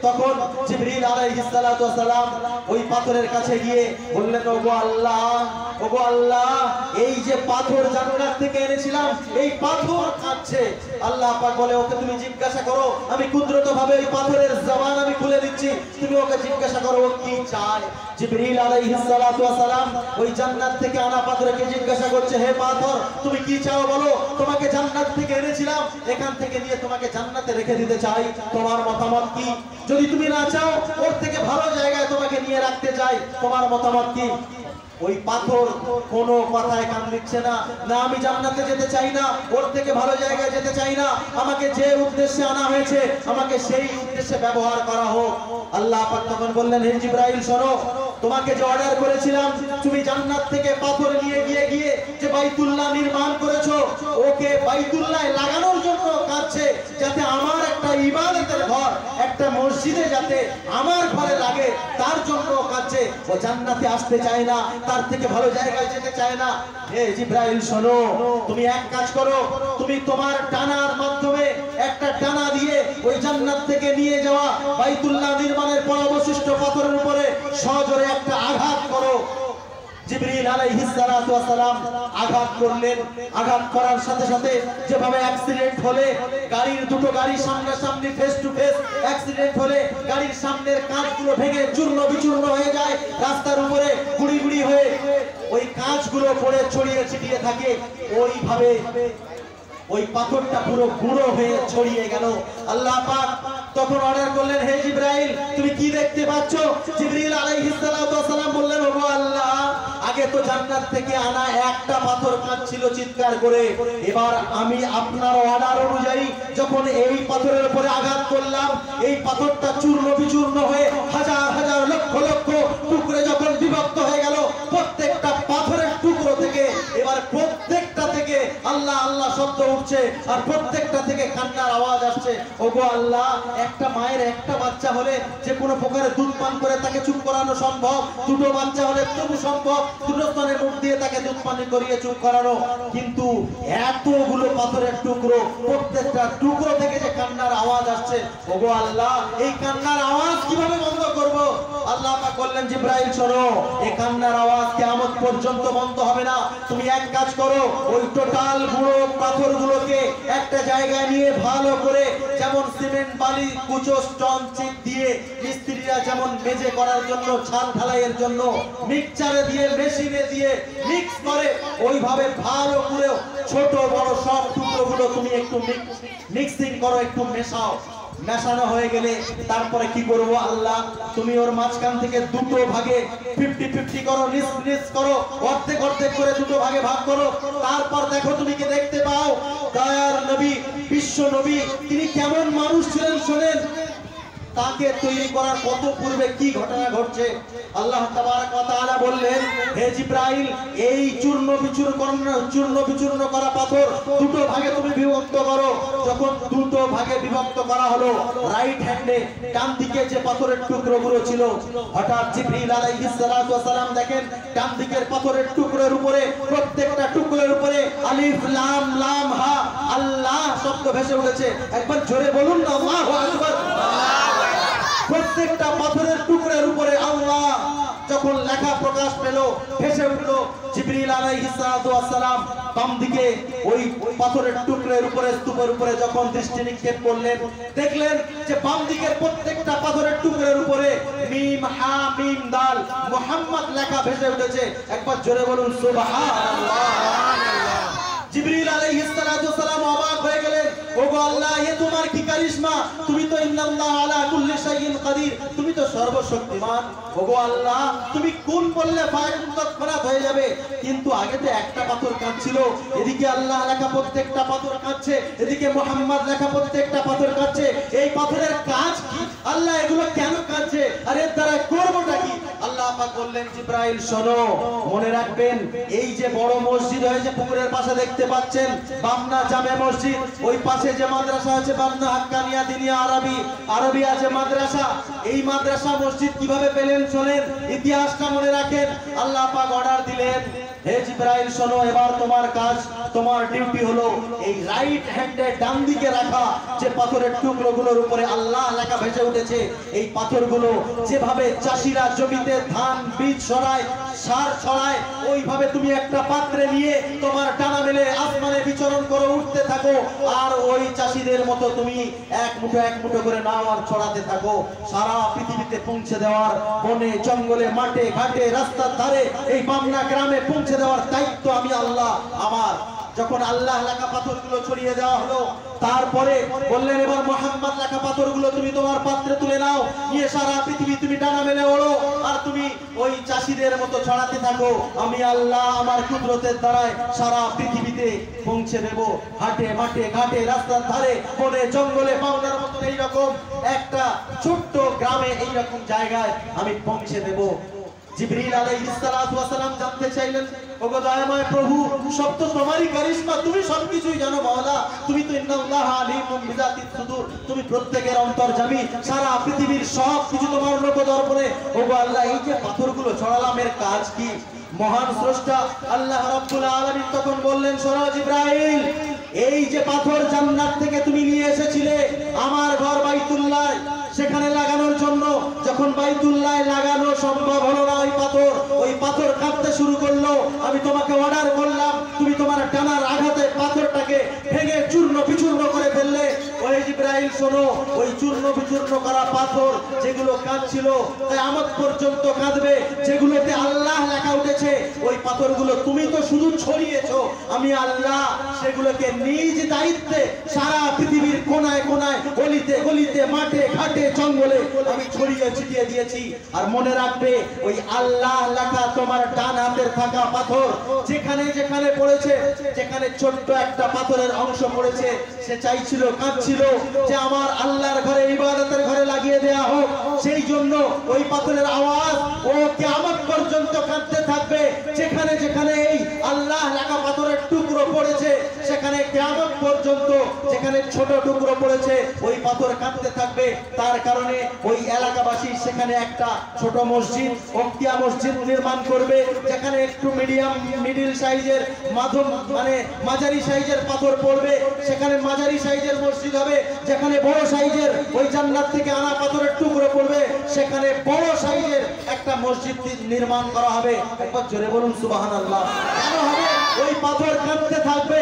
জিবরিল আলাইহিস সালাতু ওয়াস সালাম ওই পাথরের কাছে গিয়ে বললেন, ওগো আল্লাহ, ওগো আল্লাহ, এই যে পাথর জান্নাত থেকে এনেছিলাম, এই পাথর কাঁদছে। আল্লাহ পাক বলে, ওকে তুমি জিজ্ঞাসা করো, আমি কুদরতভাবে এই পাথরের জবান আমি খুলে দিচ্ছি, তুমি ওকে জিজ্ঞাসা করো ও কি চায়। জিবরিল আলাইহিস সালাতু ওয়াস সালাম ওই জান্নাত থেকে আনা পাথরকে জিজ্ঞাসা করছে, হে পাথর, তুমি কি চাও বলো, তোমাকে জান্নাত থেকে এনেছিলাম, এখান থেকে নিয়ে তোমাকে জান্নাতে রেখে দিতে চাই, তোমার মতামত কি? যদি তুমি না চাও, ওর থেকে ভালো জায়গায় তোমাকে নিয়ে রাখতে চাই, তোমার মতামত কি? ওই পাথর কোনো কথায় কান দিচ্ছে না, না আমি জান্নাতে যেতে চাই না, ওর থেকে ভালো জায়গায় যেতে চাই না, আমাকে যে উদ্দেশ্যে আনা হয়েছে আমাকে সেই উদ্দেশ্যে ব্যবহার করা হোক। আল্লাহ পাক তখন বললেন, হে জিবরাইল শোনো, তোমাকে যে অর্ডার করেছিলাম তুমি জান্নাত থেকে পাথর নিয়ে গিয়ে গিয়ে যে বাইতুল্লাহ নির্মাণ করেছো, ওকে বাইতুল্লাহে লাগানোর জন্য কাঁদছে, যাতে আমার একটা ইবাদতের ঘর, একটা মসজিদে যাতে আমার ঘরে লাগে, তার জন্য কাঁদছে। ও জান্নাতে আসতে চায় না, তার থেকে ভালো জায়গায় যেতে চায় না। হে জিবরাইল শোনো, তুমি এক কাজ করো, তুমি তোমার ডানার মাধ্যমে একটা ডানা দিয়ে ওই জান্নাত থেকে নিয়ে যাওয়া বাইতুল্লাহ নির্মাণের পর অবশিষ্ট পাথরের উপরে সজোরে একটা আঘাত করো। জিবরিল আলাইহিস সালাতু ওয়াস সালাম আঘাত করলেন। আঘাত করার সাথে সাথে যেভাবে অ্যাক্সিডেন্ট হলে গাড়ির দুটো গাড়ি সামনাসামনি ফেস টু ফেস অ্যাক্সিডেন্ট হলে গাড়ির সামনের কাঁচগুলো ভেঙে চূর্ণ বিচূর্ণ হয়ে যায়, রাস্তার উপরে গুড়ি গুড়ি হয়ে ওই কাঁচগুলো পড়ে ছড়িয়ে ছিটিয়ে থাকে, ওইভাবে ওই পাথরটা পুরো গুঁড়ো হয়ে ছড়িয়ে গেল। আল্লাহ পাক তখন অর্ডার করলেন, হে জিবরাইল, তুমি কি দেখতে পাচ্ছ? জিবরিল আলাইহিস সালাতু ওয়াস সালাম বললেন, ওগো আল্লাহ, আগে তো জান্নাত থেকে আনা একটা পাথর কাঁদছিল চিৎকার করে, এবার আমি আপনার অর্ডার অনুযায়ী যখন এই পাথরের উপরে আঘাত করলাম, এই পাথরটা চূর্ণ বিচূর্ণ হয়ে হাজার হাজার লক্ষ লক্ষ টুকরে যখন বিভক্ত হয়ে গেল, প্রত্যেকটা পাথরের টুকরো থেকে এবার প্রত্যেকটা থেকে আল্লাহ আল্লাহ শব্দ উঠছে, আর প্রত্যেকটা থেকে কান্নার আওয়াজ আসছে। ওগো আল্লাহ, একটা মায়ের একটা বাচ্চা হলে যে কোনো প্রকারে দুধ পান করে তাকে চুপ করানো সম্ভব, দুটো বাচ্চা হলে তবু সম্ভব দুটো স্তনের মুখ দিয়ে তাকে দুধ পানি করিয়ে চুপ করানো, কিন্তু এতগুলো পাথরের টুকরো, প্রত্যেকটা টুকরো থেকে যে কান্নার আওয়াজ আসছে, ওগো আল্লাহ, এই কান্নার আওয়াজ কিভাবে বন্ধ করব? আল্লাহ পাক বললেন, জিবরাইল শোনো, এই কান্নার আওয়াজ কিয়ামত পর্যন্ত বন্ধ হবে না, তুমি এক কাজ করো, ওই টোটাল গুঁড়ো পাথরগুলোকে একটা জায়গায় নিয়ে ভালো করে, যেমন সিমেন্ট বালি কুচো স্টোন চিপ দিয়ে মিস্ত্রিরা যেমন মেঝে করার জন্য ছাদ ঢালাইয়ের জন্য মিক্সচারে দিয়ে মেশিনে দিয়ে মিক্স করে, ওইভাবে ভালো করে ছোট বড় সব টুকরোগুলো তুমি একটু মিক্সিং করো, একটু মেশাও। মেশানো হয়ে গেলে তারপরে কি করব? আল্লাহ, তুমি ওর মাঝখান থেকে দুটো ভাগে ফিফটি ফিফটি করো, নিস নিস করো, অর্ধেক অর্ধেক করে দুটো ভাগে ভাগ করো। তারপর দেখো তুমি কি দেখতে পাও? দয়ার নবী, বিশ্ব নবী, তিনি কেমন মানুষ ছিলেন শোনেন। তাকে তৈরি করার কত পূর্বে কি ঘটনা ঘটছে। আল্লাহ তাবারক ওয়া তাআলা বললেন, হে জিবরাইল, এই চূর্ণ বিচূর্ণ চূর্ণ বিচূর্ণ করা পাথর দুটো ভাগে তুমি বিভক্ত করো। যখন দুটো ভাগে বিভক্ত করা হলো, রাইট হ্যান্ডে ডান দিকে যে পাথরের টুকরোগুলো ছিল, হঠাৎ জিবরিল আলাইহিস সালাতু ওয়াস সালাম দেখেন ডান দিকের পাথরের টুকরোর উপরে, প্রত্যেকটা টুকরোর উপরে আলিফ লাম লাম হা আল্লাহ শব্দ ভেসে উঠেছে। একবার জোরে বলুন না, আল্লাহু আকবার। প্রত্যেকটা পাথরের টুকরের উপরে আল্লাহ যখন লেখা প্রকাশ পেল, ভেসে উঠল। জিবরিল আলাইহিস সালাতু ওয়াস সালাম বাম দিকে ওই পাথরের টুকরের উপরে, স্তূপের উপরে যখন দৃষ্টি নিক্ষেপ করলেন, দেখলেন যে বাম দিকের প্রত্যেকটা পাথরের টুকরের উপরে মিম হা মিম দাল মুহাম্মদ লেখা ভেসে উঠেছে। একবার জোরে বলুন সুবহানাল্লাহ। জিবরিল আলাইহিস সালাতু ওয়াস সালাম অবাক হয়ে গেলেন, ওগো আল্লাহ, এ তোমার কি কারিশমা, তুমি তো ইন্নাল্লাহ আলা কুল্লি শাইইন কাদির, তুমি তো সর্বশক্তিমান। ওগো আল্লাহ, তুমি কোন বললে ফাইল তৎক্ষণাৎ হয়ে যাবে, কিন্তু আগে তো একটা পাথর কাঁদছিল, এদিকে আল্লাহ লেখা প্রত্যেকটা পাথর কাঁদছে, এদিকে মুহাম্মদ লেখা প্রত্যেকটা পাথর কাঁদছে। এই পাথরের কাজ কি? আল্লাহ এগুলো কেন কাঁদছে, আর এর দ্বারা করবোটা কি? আল্লাহ পাক বললেন, জিবরাইল শোনো, মনে রাখবেন, এই যে বড় মসজিদ হয়েছে পুকুরের পাশে দেখতে পাচ্ছেন, বামনা জামে মসজিদ, ওই পাশে যে মাদ্রাসা আছে বামনা হাক্কানিয়া দিনিয়া আরবি আরবি আছে মাদ্রাসা, এই মাদ্রাসা মসজিদ কিভাবে পেলেন শোনেন, ইতিহাসটা মনে রাখেন। আল্লাহ পাক অর্ডার দিলেন, হে জিবরাইল শোনো, এবার তোমার কাজ, তোমার ডিউটি হলো এই রাইট হ্যান্ডে ডান দিকে রাখা যে পাথরের টুকরোগুলোর উপরে আল্লাহ লেখা ভেসে উঠেছে, এই পাথরগুলো যেভাবে চাষিরা জমিতে ধান বীজ ছড়ায়, সার ছড়ায়, ওইভাবে তুমি একটা পাত্রে নিয়ে তোমার ডানা মেলে আসমানে বিচরণ করে উঠতে থাকো, আর ওই চাষিদের মতো তুমি এক মুঠো এক মুঠো করে নাও আর ছড়াতে থাকো, সারা পৃথিবীতে পৌঁছে দেওয়ার, বনে জঙ্গলে মাঠে ঘাটে রাস্তার ধারে এই বামনা গ্রামে পৌঁছে দেওয়ার দায়িত্ব আমি আল্লাহ আমার। যখন আল্লাহ লেখা পাথরগুলো ছড়িয়ে দেওয়া হলো, তারপরে বললেন এবার মোহাম্মদ লেখা পাথরগুলো তুমি তোমার পাত্রে তুলে নাও, নিয়ে সারা পৃথিবী তুমি ডানা মেলে ওড়ো, আর তুমি ওই চাষিদের মতো ছড়াতে থাকো। আমি আল্লাহ আমার কুদরতের দ্বারায় সারা পৃথিবীতে পৌঁছে দেব, হাটে মাঠে ঘাটে রাস্তার ধারে বনে জঙ্গলে বাংলার মতো এইরকম একটা ছোট্ট গ্রামে এইরকম জায়গায় আমি পৌঁছে দেব। জিবরিল আলাইহিস সালাতু ওয়াস সালাম জানতে চাইলেন, ওগো দয়াময় প্রভু, সব তো তোমারই কারিশমা, তুমি সবকিছুই জানো মাওলা, তুমি তো ইন্নাল্লাহা আলিমুম বিযাতিস সুদূর, তুমি প্রত্যেকের অন্তর্যামী, সারা পৃথিবীর সব কিছু তোমার নখদর্পণে। ওগো আল্লাহ, এই যে পাথরগুলো ছড়ালাম এর কাজ কি? মহান স্রষ্টা আল্লাহ রাব্বুল আলামিন তখন বললেন, শোনো জিবরাইল, এই যে পাথর জান্নাত থেকে তুমি নিয়ে এসেছিলে আমার ঘর বাইতুল্লাহ সেখানে লাগানোর জন্য, যখন বাইতুল্লাহ লাগানো সম্ভব হলো না ওই পাথর, ওই পাথর কাঁপতে শুরু করলো, আমি তোমাকে অর্ডার করলাম তুমি তোমার টানার আঘাতে পাথরটাকে ভেঙে চূর্ণ বিচূর্ণ করে ফেললে। ওই জিবরাইল শোনো, ওই চূর্ণ বিচূর্ণ করা পাথর যেগুলো কাঁদছিল কিয়ামত পর্যন্ত কাঁদবে, যেগুলোতে আল্লাহ লেখা উঠেছে, ওই পাথরগুলো তুমি তো শুধু ছড়িয়েছো, আমি আল্লাহ সেগুলোকে নিজ দায়িত্বে সারা পৃথিবীর কোনায় কোনায় গলিতে গলিতে মাঠে ঘাটে জঙ্গলে আমি ছড়িয়ে ছিটিয়ে দিয়েছি। আর মনে রাখবে, ওই আল্লাহ লেখা তোমার ডান হাতের থাকা পাথর যেখানে যেখানে পড়েছে, যেখানে ছোট্ট একটা পাথরের অংশ পড়েছে, সে চাইছিল, কাঁদছিল যে আমার আল্লাহর ঘরে, ইবাদতের ঘরে লাগিয়ে দেয়া হোক, সেই জন্য ওই পাথরের আওয়াজ ও কিয়ামত পর্যন্ত কাঁদতে থাকবে। যেখানে যেখানে এই আল্লাহ লেখা পাথরের টুকরো পড়েছে, সেখানে কিয়ামত পর্যন্ত যেখানে ছোট টুকরো পড়েছে ওই পাথর কাঁদতে থাকবে। তার কারণে ওই এলাকাবাসী সেখানে একটা ছোট মসজিদ, ওক্তিয়া মসজিদ নির্মাণ করবে, যেখানে একটু মিডিয়াম মিডিল সাইজের মাধ্যম মানে মাঝারি সাইজের পাথর পড়বে, সেখানে মাঝারি সাইজের মসজিদ হবে। যেখানে বড় সাইজের ওই জান্নাত থেকে আনা পাথরের টুকরো পড়বে, সেখানে বড় সাইজের একটা মসজিদ নির্মাণ করা হবে। একবার জোরে বলুন সুবহানাল্লাহ। কেন হবে? ওই পাথর কাঁদতে থাকবে।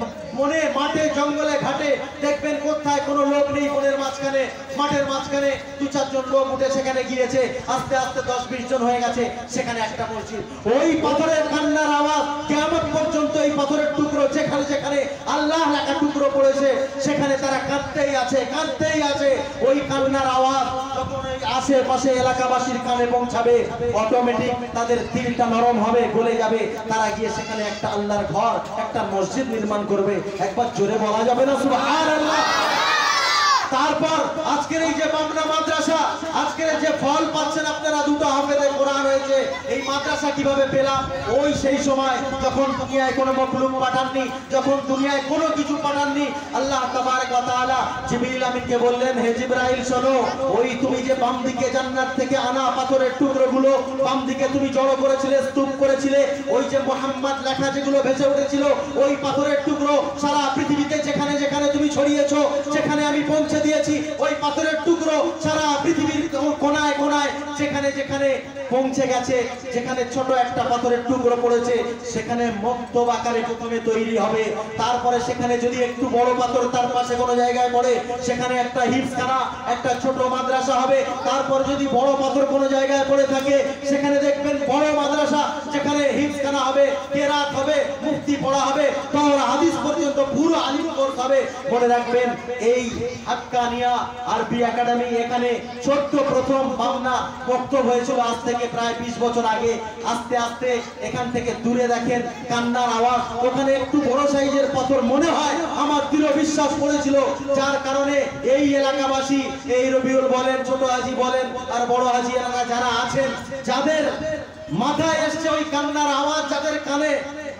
মনে মাঠে জঙ্গলে ঘাটে দেখবেন কোথায় কোনো লোক নেই, বনের মাঝখানে মাঠের মাঝখানে দু চারজন লোক উঠে সেখানে গিয়েছে, আস্তে আস্তে দশ বিশ জন হয়ে গেছে, সেখানে একটা মসজিদ। ওই পাথরের কান্নার আওয়াজ কিয়ামত পর্যন্ত, এই পাথরের টুকরো যেখানে যেখানে আল্লাহ লেখা টুকরো পড়েছে সেখানে তারা কাঁদতেই আছে, কাঁদতেই আছে। ওই কান্নার আওয়াজ যখন ওই আশেপাশে এলাকাবাসীর কানে পৌঁছাবে, অটোমেটিক তাদের দিলটা নরম হবে, গলে যাবে, তারা গিয়ে সেখানে একটা আল্লাহর ঘর, একটা মসজিদ নির্মাণ করবে। একবার জোরে বলা যাবে না সুবহানাল্লাহ? তারপর আজকের এই যে বামনা মাদ্রাসা, আজকের যে ফল পাচ্ছেন আপনারা, দুটো হাফেজে কোরআন হয়েছে, এই মাদ্রাসা কিভাবে পেলাম? ওই সেই সময় যখন দুনিয়ায় কোনো মখলুক পাঠাননি, যখন দুনিয়ায় কোনো কিছু পাঠাননি, আল্লাহ তাবারক ওয়া তাআলা জিবরিল আমিনকে বললেন, হে জিবরাইল শোনো, ওই তুমি যে বাম দিকে জান্নাত থেকে আনা পাথরের টুকরোগুলো বাম দিকে তুমি জড়ো করেছিলে, স্তূপ করেছিলে, ওই যে মুহাম্মদ লেখা যেগুলো ভেসে উঠেছিল, ওই পাথরের টুকরো সারা পৃথিবীতে যেখানে যেখানে তুমি ছড়িয়েছো, যেখানে আমি পৌঁছে দিয়েছি, ওই পাথরের টুকরো সারা পৃথিবীর কোনায় কোনায় যেখানে যেখানে পৌঁছে গেছে, যেখানে ছোট একটা পাথরের টুকরো পড়েছে সেখানে মক্তব আকারে প্রথমে তৈরি হবে। তারপরে সেখানে যদি একটু বড় পাথর তার পাশে কোনো জায়গায় পড়ে, সেখানে একটা হিফজখানা, একটা ছোট মাদ্রাসা হবে। তারপর যদি বড় পাথর কোনো জায়গায় পড়ে থাকে, সেখানে দেখবেন বড় মাদ্রাসা, যেখানে হিফজখানা হবে, কেরাত হবে, মুফতি পড়া হবে, তাওরা হাদিস পর্যন্ত পুরো আলিম কোর্স হবে। মনে রাখবেন, এই হাক্কানিয়া আরবি একাডেমি এখানে ছোট্ট প্রথম বামনা বক্তব্য হয়েছিল আজ থেকে প্রায় বিশ বছর আগে। আস্তে আস্তে এখান থেকে দূরে দেখেন কান্নার আওয়াজ, ওখানে একটু বড় সাইজের পাথর মনে হয় আমার দৃঢ় বিশ্বাস পড়েছিল, যার কারণে এই এলাকাবাসী, এই রবিউল বলেন, ছোট হাজি বলেন, আর বড় হাজি এলাকা যারা আছেন, যাদের মাথায় এসছে ওই কান্নার আওয়াজ, যাদের কানে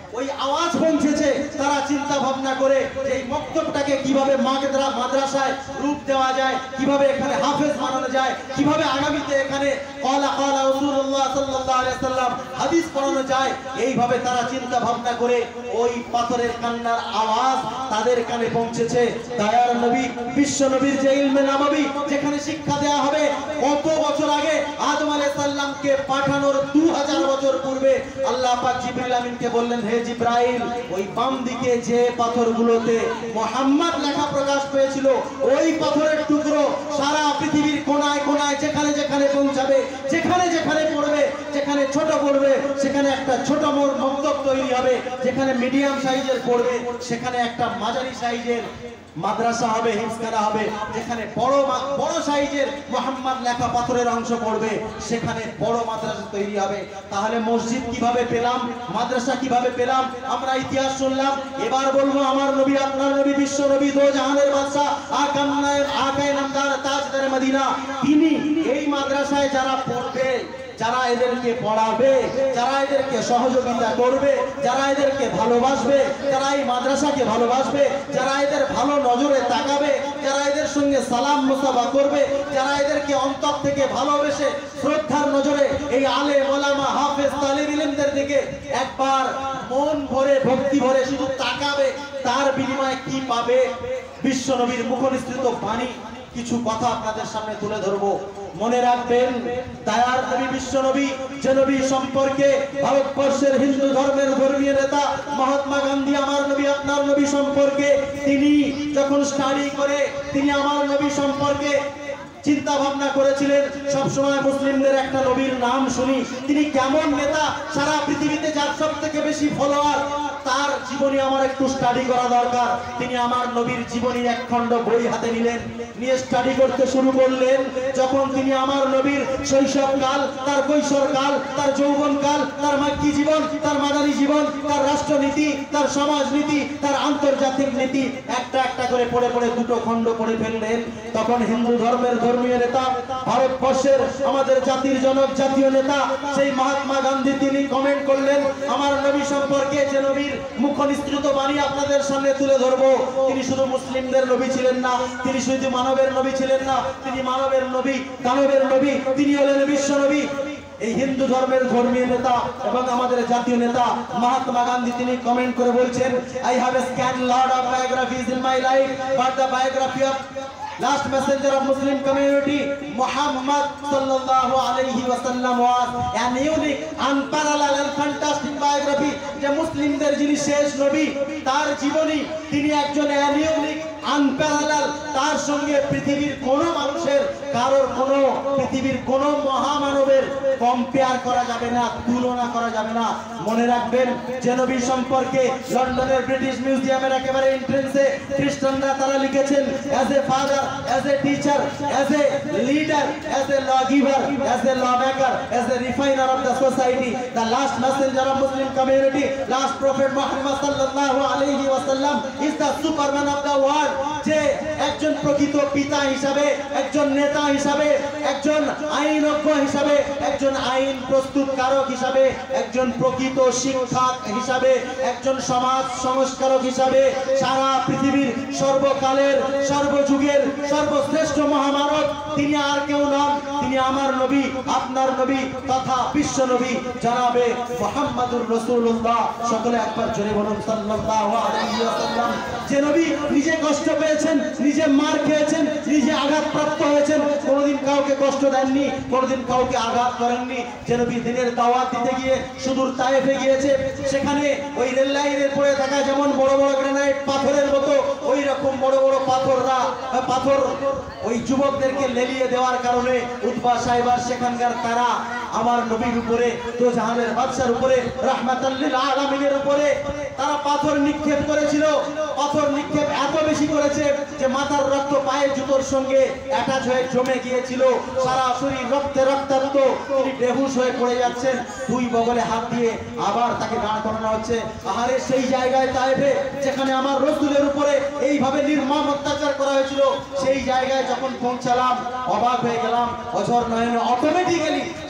ওই আওয়াজ পৌঁছেছে, তারা চিন্তা ভাবনা করে যে এই মক্তবটাকে কিভাবে মাদ্রাসায় রূপ দেওয়া যায়, কিভাবে এখানে হাফেজ বানানো যায়, কিভাবে আগামীতে এখানে ক্বালা ক্বালা রাসূলুল্লাহ সাল্লাল্লাহু আলাইহি ওয়াসাল্লাম হাদিস পড়ানো যায়, এইভাবে তারা চিন্তা ভাবনা করে ওই পাথরের কান্নার আওয়াজ তাদের কানে পৌঁছেছে। দয়ার নবী বিশ্ব নবীর যে ইলমে নববী যেখানে শিক্ষা দেওয়া হবে, কত বছর আগে আদম আলাইহিস সালামকে পাঠানোর দুই হাজার বছর পূর্বে আল্লাহ পাক জিবরিল আমিনকে বললেন, হে জিবরাইল, ওই বাম দিকে যে পাথরগুলোতে মুহাম্মদ লেখা প্রকাশ পেয়েছিল, ওই পাথরের টুকরো সারা পৃথিবীর কোনায় কোনায় যেখানে যেখানে পৌঁছাবে, যেখানে যেখানে পড়বে, যেখানে ছোট পড়বে সেখানে একটা ছোট মক্তব তৈরি হবে, যেখানে মিডিয়াম সাইজের পড়বে সেখানে একটা মাঝারি সাইজের মাদ্রাসা হবে, হিফজখানা হবে, যেখানে বড় বড় সাইজের মুহাম্মদ লেখা পাথরের অংশ পড়বে সেখানে বড় মাদ্রাসা তৈরি হবে। তাহলে মসজিদ কিভাবে পেলাম, মাদ্রাসা কিভাবে পেলাম? আমরা ইতিহাস শুনলাম, এবার বলবো আমার নবী, আপনার নবী, বিশ্ব নবী, দো জাহানের বাদশা, আকান্নায়ে আকায়ে নামদার তাজদারে মদিনা, তিনি এই মাদ্রাসায় যারা পড়বে, যারা এদেরকে পড়াবে, যারা এদেরকে সহযোগিতা করবে, যারা এদেরকে ভালোবাসবে, যারা এই মাদ্রাসাকে ভালোবাসবে, যারা এদের ভালো নজরে তাকাবে, যারা এদের সঙ্গে সালাম মুসাফা করবে, যারা এদেরকে অন্তর থেকে ভালোবেসে শ্রদ্ধার নজরে এই আলেম ওলামা হাফেজ তালিব ইলমদের দিকে একবার মন ভরে ভক্তি ভরে শুধু তাকাবে, তার বিনিময়ে কি পাবে? বিশ্ব নবীর মুখনিসৃত বাণী কিছু কথা আপনাদের সামনে তুলে ধরবো। মনে রাখবেন, দয়ার নবী বিশ্ব নবী, যে নবী সম্পর্কে ভারতবর্ষের হিন্দু ধর্মের ধর্মীয় নেতা মহাত্মা গান্ধী আমার নবী আপনার নবী সম্পর্কে তিনি যখন স্টাডি করে, তিনি আমার নবী সম্পর্কে চিন্তা ভাবনা করেছিলেন, সব সময় মুসলিমদের একটা নবীর নাম শুনি, তিনি কেমন নেতা, সারা পৃথিবীতে যার সব থেকে বেশি ফলোয়ার, তার জীবনী আমার একটু স্টাডি করা দরকার। তিনি আমার নবীর জীবনীর এক খণ্ড বই হাতে নিলেন, নিয়ে স্টাডি করতে শুরু করলেন। যখন তিনি আমার নবীর শৈশবকাল, তার কৈশোরকাল, তার যৌবনকাল, তার মাক্কি জীবন, তার মাদানী জীবন, তার রাষ্ট্রনীতি, তার সমাজনীতি, তার আন্তর্জাতিক নীতি একটা একটা করে পড়ে পড়ে দুটো খণ্ড পড়ে ফেললেন। তখন হিন্দু ধর্মের ধর্মীয় নেতা, ভারতবর্ষের আমাদের জাতির জনক, জাতীয় নেতা সেই মহাত্মা গান্ধী, তিনি কমেন্ট করলেন আমার নবী সম্পর্কে, যে নবীর মুখনিসৃত বাণী আপনাদের সামনে তুলে ধরবো। তিনি শুধু মুসলিমদের নবী ছিলেন না, তিনি শুধু মানবের নবী ছিলেন না, তিনি মানবের নবী, দানবের নবী, তিনি হলেন বিশ্ব নবী। এই হিন্দু ধর্মের ধর্মীয় নেতা এবং আমাদের জাতীয় নেতা মহাত্মা গান্ধী তিনি কমেন্ট করে বলছেন, I have scanned lot of biographies in my life, but the biography of last messenger of Muslim community Muhammad sallallahu alayhi wa sallam was an unique, unparalleled and fantastic biography। যে মুসলিমদের যিনি শেষ নবী, তার জীবনী, তিনি একজন ইউনিক, আনপ্যারালাল, তার সঙ্গে পৃথিবীর কোন মানুষের, কারোর কোন, পৃথিবীর কোন মহামানবের কম্পেয়ার করা যাবে না, তুলনা করা যাবে না। মনে রাখবেন, যে নবী সম্পর্কে লন্ডনের ব্রিটিশ মিউজিয়ামের একেবারে এন্ট্রেন্সে খ্রিস্টানরা তারা লিখেছেন, as a father, as a teacher, as a leader, as a law giver, as a law maker, as a refiner of the society, the last messenger of Muslim community, last prophet Muhammad সাল্লাল্লাহু আলাইহি ওয়াসাল্লাম is the superman of the world. যে একজন প্রকৃত পিতা হিসাবে, একজন নেতা হিসাবে, একজন আইনজ্ঞ হিসাবে, একজন আইন প্রস্তুতকারক হিসাবে, একজন প্রকৃত শিক্ষক হিসাবে, একজন সমাজ সংস্কারক হিসাবে, সারা পৃথিবীর সর্বকালের, সর্বযুগের সর্বশ্রেষ্ঠ মহামানব তিনি আর কেউ নন, তিনি আমার নবী, আপনার নবী তথা বিশ্ব নবী জনাবে মুহাম্মদুর রাসূলুল্লাহ। সকলে একবার জোরে বলুন সাল্লাল্লাহু আলাইহি ওয়াসাল্লাম। যে নবী নিজে কষ্ট পেয়েছেন, নিজে মার খেয়েছেন, নিজে আঘাতপ্রাপ্ত হয়েছেন, কোনোদিন কাউকে কষ্ট দেননি, কোনোদিন কাউকে আঘাত করেননি। যে নবী দিনের দাওয়াত দিতে গিয়ে সুদূর তায়েফে গিয়েছে, সেখানে ওই রেল লাইনের পড়ে থাকা যেমন বড় বড় গ্রানাইট পাথরের মতো, ওই রকম বড় বড় পাথররা পাথর ওই যুবকদেরকে লেলিয়ে দেওয়ার কারণে উতবা সাহেবার সেখানকার তারা আমার নবীর উপরে, তো জাহানের বাদশার উপরে, রাহমাতাল লিল আলামিনের উপরে তারা পাথর নিক্ষেপ করেছিল। পাথর নিক্ষেপ এত বেশি করেছে যে মাথার রক্ত পায়ের জুতোর সঙ্গে অ্যাটাচ হয়ে জমে গিয়েছিল, সারা শরীর রক্তে রক্তাক্ত, তিনি বেহুশ হয়ে পড়ে যাচ্ছেন। দুই বগলে হাত দিয়ে আবার তাকে দাঁড় করানো হচ্ছে। আহারে, সেই জায়গায় তায়েফে যেখানে আমার রাসূলের উপরে এইভাবে নির্মম অত্যাচার করা হয়েছিল, সেই জায়গায় যখন পৌঁছালাম অবাক হয়ে গেলাম। অঝর নয়নে অটোমেটিক্যালি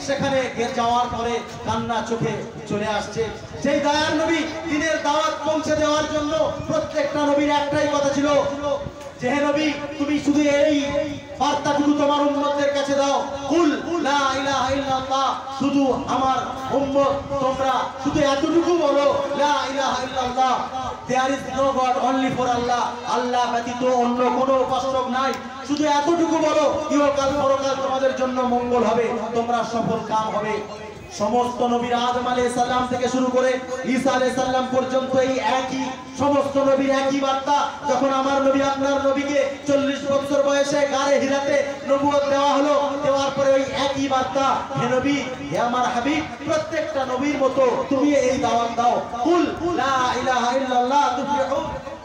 সেখানে যাওয়ার পরে কান্না চোখে চলে আসছে। সেই দয়ার নবী দিনের দাওয়াত পৌঁছে দেওয়ার জন্য প্রত্যেকটা নবীর একটাই কথা ছিল যে হে নবী, তুমি শুধু এই বার্তাটুকু তোমার উম্মতদের কাছে দাও, কুল লা ইলাহা ইল্লাল্লাহ, শুধু আমার উম্মত তোমরা শুধু এতটুকু বলো লা ইলাহা ইল্লাল্লাহ, there is no god only for Allah, আল্লাহ ব্যতীত অন্য কোনো উপাসক নাই, শুধু এতটুকু বলো, ইহকাল পরকাল তোমাদের জন্য মঙ্গল হবে, তোমরা সফল কাম হবে। সমস্ত নবীর আদম আলাইহিস সালাম থেকে শুরু করে ঈসা আলাইহিস সালাম পর্যন্ত এই একই সমস্ত নবীর একই বার্তা। যখন আমার নবী আপনার নবীকে চল্লিশ বছর বয়সে গারে হিরাতে নবুয়ত দেওয়া হলো, দেওয়ার পরে ওই একই বার্তা, হে নবী, হে আমার হাবিব, প্রত্যেকটা নবীর মতো তুমি এই দাওয়াত দাও, কুল লা ইলাহা ইল্লাল্লাহ তুফলিহুন,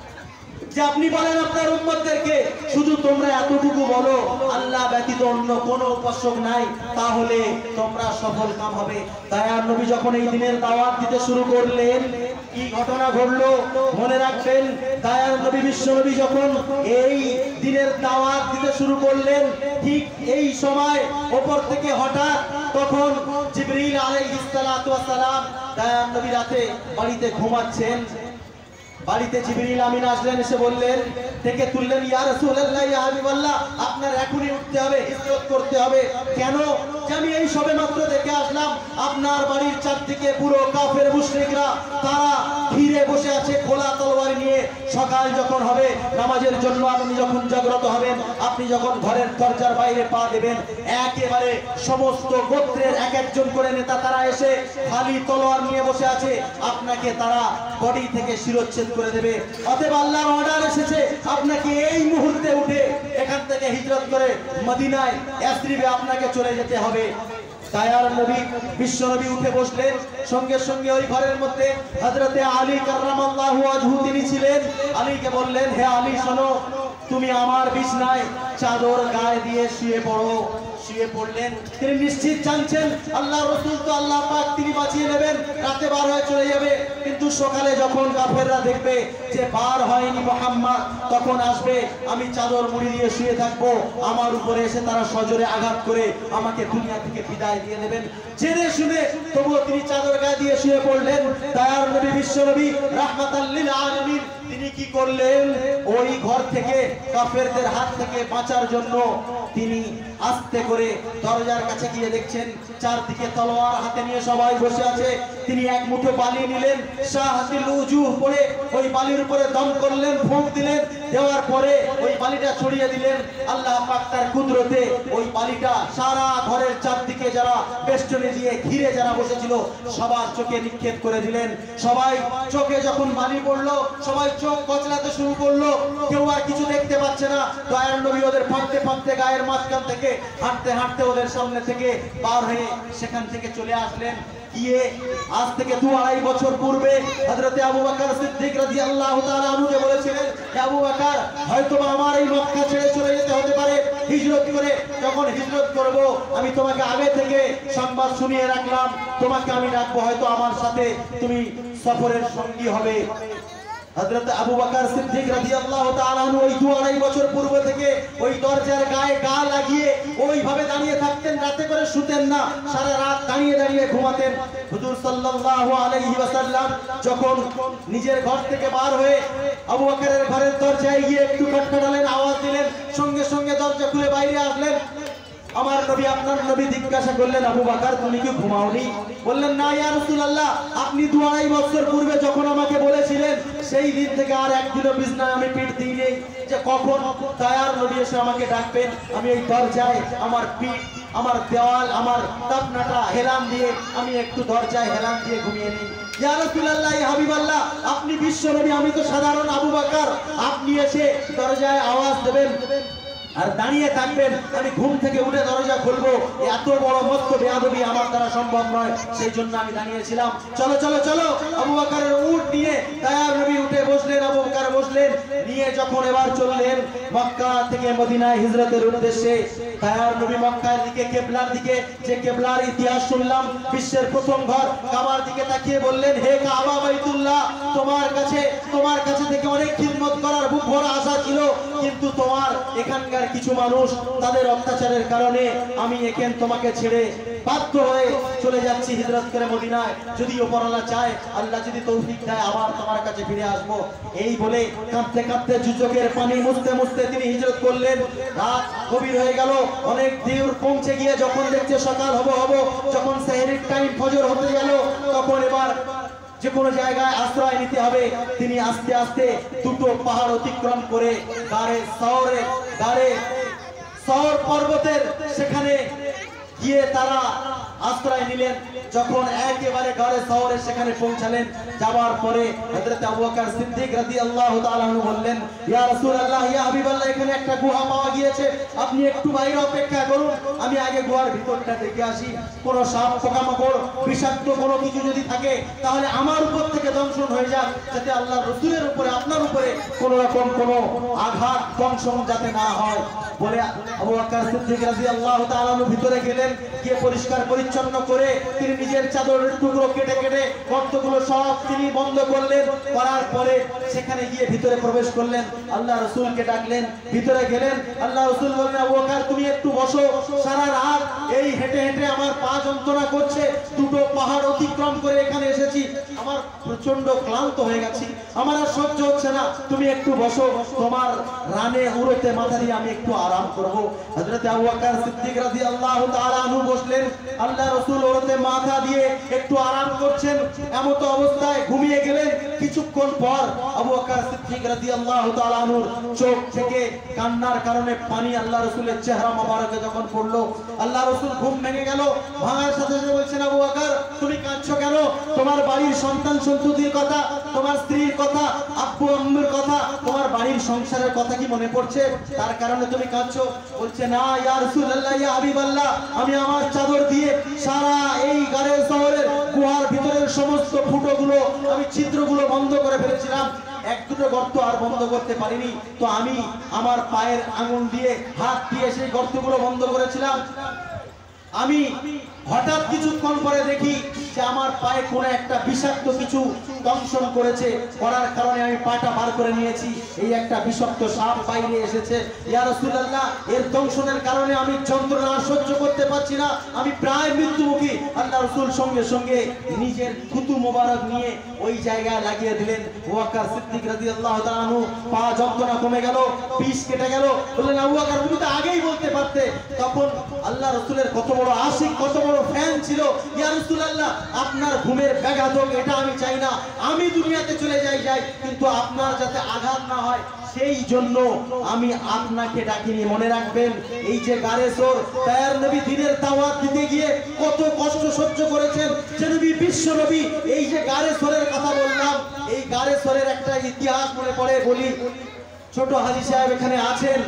যে আপনি বলেন আপনার উম্মতদেরকে শুধু তোমরা এতটুকু বলো আল্লাহ ব্যতীত অন্য কোনো উপাসক নাই, তাহলে তোমরা সফল কাম হবে। দয়ার নবী যখন এই দিনের দাওয়াত দিতে শুরু করলেন, কি ঘটনা ঘটলো মনে রাখবেন। দয়ার নবী বিশ্ব নবী যখন এই দিনের দাওয়াত দিতে শুরু করলেন, ঠিক এই সময় উপর থেকে হঠাৎ তখন জিবরিল আলাইহিস সালাতু ওয়াস সালাম দয়ার নবী রাতে বাড়িতে ঘুমাচ্ছেন, বাড়িতে জিবরিল আমিন আসলেন, এসে বললেন, থেকে তুললেন, ইয়া রাসূলুল্লাহ, ইয়া হাবিবাল্লাহ, আপনার এখনই উঠতে হবে, হিজরত করতে হবে। কেন? যে আমি এই সবে মাত্র দেখে আসলাম আপনার বাড়ির চারদিকে পুরো কাফের মুশরিকরা তারা ঘিরে বসে আছে খোলা তলোয়ার নিয়ে। সকাল যখন হবে নামাজের জন্য আপনি যখন জাগ্রত হবেন, আপনি যখন ঘরের দরজার বাইরে পা দেবেন, একেবারে সমস্ত গোত্রের এক একজন করে নেতা তারা এসে খালি তলোয়ার নিয়ে বসে আছে, আপনাকে তারা বডি থেকে শিরচ্ছেদ করে দেবে। অতএব আল্লাহর অর্ডার এসেছে আপনাকে এই মুহূর্তে উঠে এখান থেকে হিজরত করে মদিনায় ইয়াসরিবে আপনাকে চলে যেতে হবে। দয়ার নবী বিশ্ব নবী উঠে বসলেন, সঙ্গে সঙ্গে ওই ঘরের মধ্যে হযরতে আলী কাররামাল্লাহু ওয়াজহু তিনি ছিলেন। আলীকে বললেন, হে আলী শোনো, তুমি আমার বিছনায় চাদর গায়ে দিয়ে শুয়ে পড়ো। শুয়ে পড়লেন, তিনি নিশ্চিত জানছেন আল্লাহ রাসূল তো আল্লাহ পাক তিনি বাঁচিয়ে নেবেন, রাতে বার হয়ে চলে যাবে। কিন্তু সকালে যখন কাফেররা দেখবে যে বার হয়নি মুহাম্মদ, তখন আসবে, আমি চাদর মুড়ি দিয়ে শুয়ে থাকবো, আমার উপরে এসে তারা সজোরে আঘাত করে আমাকে দুনিয়া থেকে বিদায় দিয়ে দেবেন। জেনে শুনে তবুও তিনি চাদর গায়ে দিয়ে শুয়ে পড়লেন। দয়ার নবী বিশ্ব নবী রাহমাতাল লিল আলামিন তিনি কি করলেন, ওই ঘর থেকে কাফেরদের হাত থেকে বাঁচার জন্য তিনি আস্তে করে দরজার কাছে গিয়ে দেখছেন চারদিকে তলোয়ার হাতে নিয়ে সবাই বসে আছে। তিনি এক মুঠো বালি নিলেন, শাহাতিল উজুহ পড়ে ওই বালির উপরে দম করলেন, ফুঁক দিলেন, দেওয়ার পরে ওই বালিটা ছড়িয়ে দিলেন। আল্লাহ পাক তার কুদরতে ওই বালিটা সারা ঘরের চারদিকে যারা বেষ্টনী দিয়ে ঘিরে যারা বসেছিল সবার চোখে নিক্ষেপ করে দিলেন। সবাই চোখে যখন বালি পড়লো, সবাই চোখ কচলাতে শুরু করলো, কেউ আর কিছু দেখতে পাচ্ছে না। দয়ার নবী ওদের ফাঁকতে ফাঁকতে গায়ের মাঝখান থেকে হাঁটতে হাঁটতে ওদের সামনে থেকে পার হয়ে সেখান থেকে চলে আসলেন। গিয়ে আজ থেকে দু আড়াই বছর পূর্বে হযরতে আবু বকর সিদ্দিক রাদিয়াল্লাহু তাআলা আনহুকে বলেছিলেন, আবু বকর হয়তো আমার এই মক্কা ছেড়ে চলে যেতে হতে পারে, হিজরত করে যখন হিজরত করব আমি তোমাকে আগে থেকে সংবাদ শুনিয়ে রাখলাম, তোমাকে আমি রাখবো, হয়তো আমার সাথে তুমি সফরের সঙ্গী হবে। হযরত আবু বকর সিদ্দিক রাদিয়াল্লাহু তাআলা আনহু ওই দু আড়াই বছর পূর্ব থেকে ওই দরজার গায়ে গা লাগিয়ে ওইভাবে দাঁড়িয়ে থাকতেন, রাতে করে শুতেন না, সারা রাত দাঁড়িয়ে দাঁড়িয়ে ঘুমাতেন। হুজুর সাল্লাল্লাহু আলাইহি ওয়াসাল্লাম যখন নিজের ঘর থেকে বার হয়ে আবু বকরের ঘরের দরজায় গিয়ে একটু খটখটালেন, আওয়াজ দিলেন, সঙ্গে সঙ্গে দরজা খুলে বাইরে আসলেন। আমার নবী আপনার নবী জিজ্ঞাসা করলেন, আবু বকর তুমি কি ঘুমাওনি? বললেন, না ইয়া রাসূলুল্লাহ, আপনি দু আড়াই বছর পূর্বে যখন আমাকে বলেছিলেন সেই দিন থেকে আর একদিনও বিছানায় আমি পিঠ দিইনি যে কখন দয়ার নবী এসে আমাকে ডাকবেন। আমি এই দরজায় আমার পিঠ, আমার দেওয়াল, আমার তাপনাটা হেলান দিয়ে আমি একটু দরজায় হেলান দিয়ে ঘুমিয়ে নিই। ইয়া রাসূলুল্লাহ, ইয়া হাবিবাল্লাহ, আপনি বিশ্ব নবী, আমি তো সাধারণ আবু বকর, আপনি এসে দরজায় আওয়াজ দেবেন আর দাঁড়িয়ে থাকবেন, আমি ঘুম থেকে উঠে দরজা খুলবো, এত বড় মস্ত বেয়াদবি আমার দ্বারা সম্ভব নয়, সেই জন্য আমি দাঁড়িয়েছিলাম। চলো চলো চলো। আবু বকরের উট নিয়ে দয়ার নবী উঠে বসলেন, আবু বকর বসলেন, নিয়ে যখন এবার চললেন মক্কা থেকে মদিনায় হিজরতের উদ্দেশ্যে। দয়ার নবী মক্কার দিকে, কিবলার দিকে, যে কিবলার ইতিহাস শুনলাম, বিশ্বের প্রথম ঘর কাবার দিকে তাকিয়ে বললেন, হে কাবা বাইতুল্লাহ, তোমার কাছে তোমার কাছে থেকে অনেক খিদমত করার বুক ভরা আশা ছিল, কিন্তু তোমার এখানকার এখানকার কিছু মানুষ তাদের অত্যাচারের কারণে আমি এখান তোমাকে ছেড়ে বাধ্য হয়ে চলে যাচ্ছি হিজরত করে মদিনায়। যদি উপরওয়ালা চায়, আল্লাহ যদি তৌফিক দেয়, আবার তোমার কাছে ফিরে আসবো। এই বলে কাঁদতে কাঁদতে যুজকের পানি মুছতে মুছতে তিনি হিজরত করলেন। রাত গভীর হয়ে গেল, অনেক দূর পৌঁছে গিয়ে যখন দেখছে সকাল হবো হবো, যখন সেহরির টাইম ফজর হতে গেল, তখন এবার যে কোনো জায়গায় আশ্রয় নিতে হবে। তিনি আস্তে আস্তে দুটো পাহাড় অতিক্রম করে গাড়ে শহরে গাড়ে শহর পর্বতের সেখানে গিয়ে তারা আশ্রয় নিলেন। যখন একেবারে গাড়ে শহরে সেখানে পৌঁছালেন, যাওয়ার পরে হযরত আবু বকর সিদ্দিক রাদিয়াল্লাহু তাআলা আনহু বললেন, ইয়া রাসূলুল্লাহ, ইয়া হাবিবাল্লাহ, এখানে একটা গুহা পাওয়া গিয়েছে, আপনি একটু বাইরে অপেক্ষা করুন, আমি আগে গুহার ভিতরটা দেখে আসি। কোনো সাপ পোকামাকড় বিষাক্ত কোনো কিছু যদি থাকে তাহলে আমার উপর থেকে দংশন হয়ে যাক, যাতে আল্লাহ রাসূলের উপরে আপনার উপরে কোনো রকম কোনো আঘাত দংশন যাতে না হয়। বলে আবু বকর সিদ্দিক রাদিয়াল্লাহু তাআলা আনহু ভিতরে গেলেন, গিয়ে পরিষ্কার পরিচ্ছন্ন করে তিনি নিজের চাদরের টুকরো কেটে কেটে গর্তগুলো সব তিনি বন্ধ করলেন। করার পরে সেখানে গিয়ে ভিতরে প্রবেশ করলেন, আল্লাহ রাসূলকে ডাকলেন, ভিতরে গেলেন। আল্লাহ রাসূল বললেন, আবু বকর তুমি একটু বসো, সারা রাত এই হেঁটে হেঁটে আমার পা যন্ত্রণা করছে, দুটো পাহাড় অতিক্রম করে এখানে এসেছি, আমার প্রচন্ড ক্লান্ত হয়ে গেছি, আমার আর সহ্য হচ্ছে না, তুমি একটু বসো, তোমার রানে উড়োতে মাথা দিয়ে আমি একটু আরাম করব। হযরত আবু বকর সিদ্দিক রাদিয়াল্লাহু তাআলা আনহু বসলেন, আল্লাহ রাসূল ওরতে মাথা দিয়ে একটু আরাম করছেন। এমত অবস্থায় ঘুমিয়ে গেলেন। কিছুক্ষণ পর আবু বকর সিদ্দিক রাদিয়াল্লাহু তাআলা আনহুর চোখ থেকে কান্নার কারণে পানি আল্লাহ রাসূলের চেহারা মোবারকে যখন পড়লো, আল্লাহ রাসূল ঘুম ভেঙে গেল। ভাঙার সাথে সাথে বলছেন, আবু বকর তুমি কাঁদছো কেন? তোমার বাড়ির সন্তান সন্ততির কথা, তোমার স্ত্রীর কথা, আব্বু আম্মুর কথা, তোমার বাড়ির সংসারের কথা কি মনে পড়ছে, তার কারণে তুমি কাঁদছো? বলছে, না ইয়া রাসূলুল্লাহ, ইয়া হাবিবাল্লাহ, আমি আমার চাদর দিয়ে সারা এই গাড়ের শহরের গুহার ভিতরের সমস্ত ফুটোগুলো, আমি ছিদ্রগুলো বন্ধ করে ফেলেছিলাম, এক দুটো গর্ত আর বন্ধ করতে পারিনি, তো আমি আমার পায়ের আঙুল দিয়ে হাত দিয়ে সেই গর্তগুলো বন্ধ করেছিলাম। আমি হঠাৎ কিছুক্ষণ পরে দেখি যে আমার পায়ে কোনো একটা বিষাক্ত কিছু দংশন করেছে, করার কারণে আমি পাটা বার করে নিয়েছি, এই একটা বিষাক্ত সাপ বাইরে এসেছে। ইয়া রাসূলুল্লাহ, এর দংশনের কারণে আমি যন্ত্রণা সহ্য করতে পারছি না, আমি প্রায় মৃত্যুমুখী। আল্লাহ রাসূল সঙ্গে সঙ্গে নিজের থুতু মোবারক নিয়ে ওই জায়গায় লাগিয়ে দিলেন। আবু বকর সিদ্দিক রাদিয়াল্লাহু তাআলা আনহু পা যন্ত্রণা কমে গেল, পিস কেটে গেল। বললেন, আবু বকর তুমি তো আগেই বলতে পারতে। তখন আল্লাহ রাসূলের কত বড় আশিক, কত বড় ফ্যান ছিল। ইয়া রাসূলুল্লাহ, আপনার ঘুমের ব্যাঘাত হোক এটা আমি চাই না, আমি দুনিয়াতে চলে যাই যাই কিন্তু আপনার যাতে আঘাত না হয় সেই জন্য আমি আপনাকে ডাকিনি। মনে রাখবেন, এই যে গারে সোর তার নবী দ্বীনের দাওয়াত দিতে গিয়ে কত কষ্ট সহ্য করেছেন, যে নবী বিশ্ব নবী। এই যে গারে সোরের কথা বললাম, এই গারে সোরের একটা ইতিহাস মনে পড়ে বলি। ছোট হাজী সাহেব এখানে আছেন।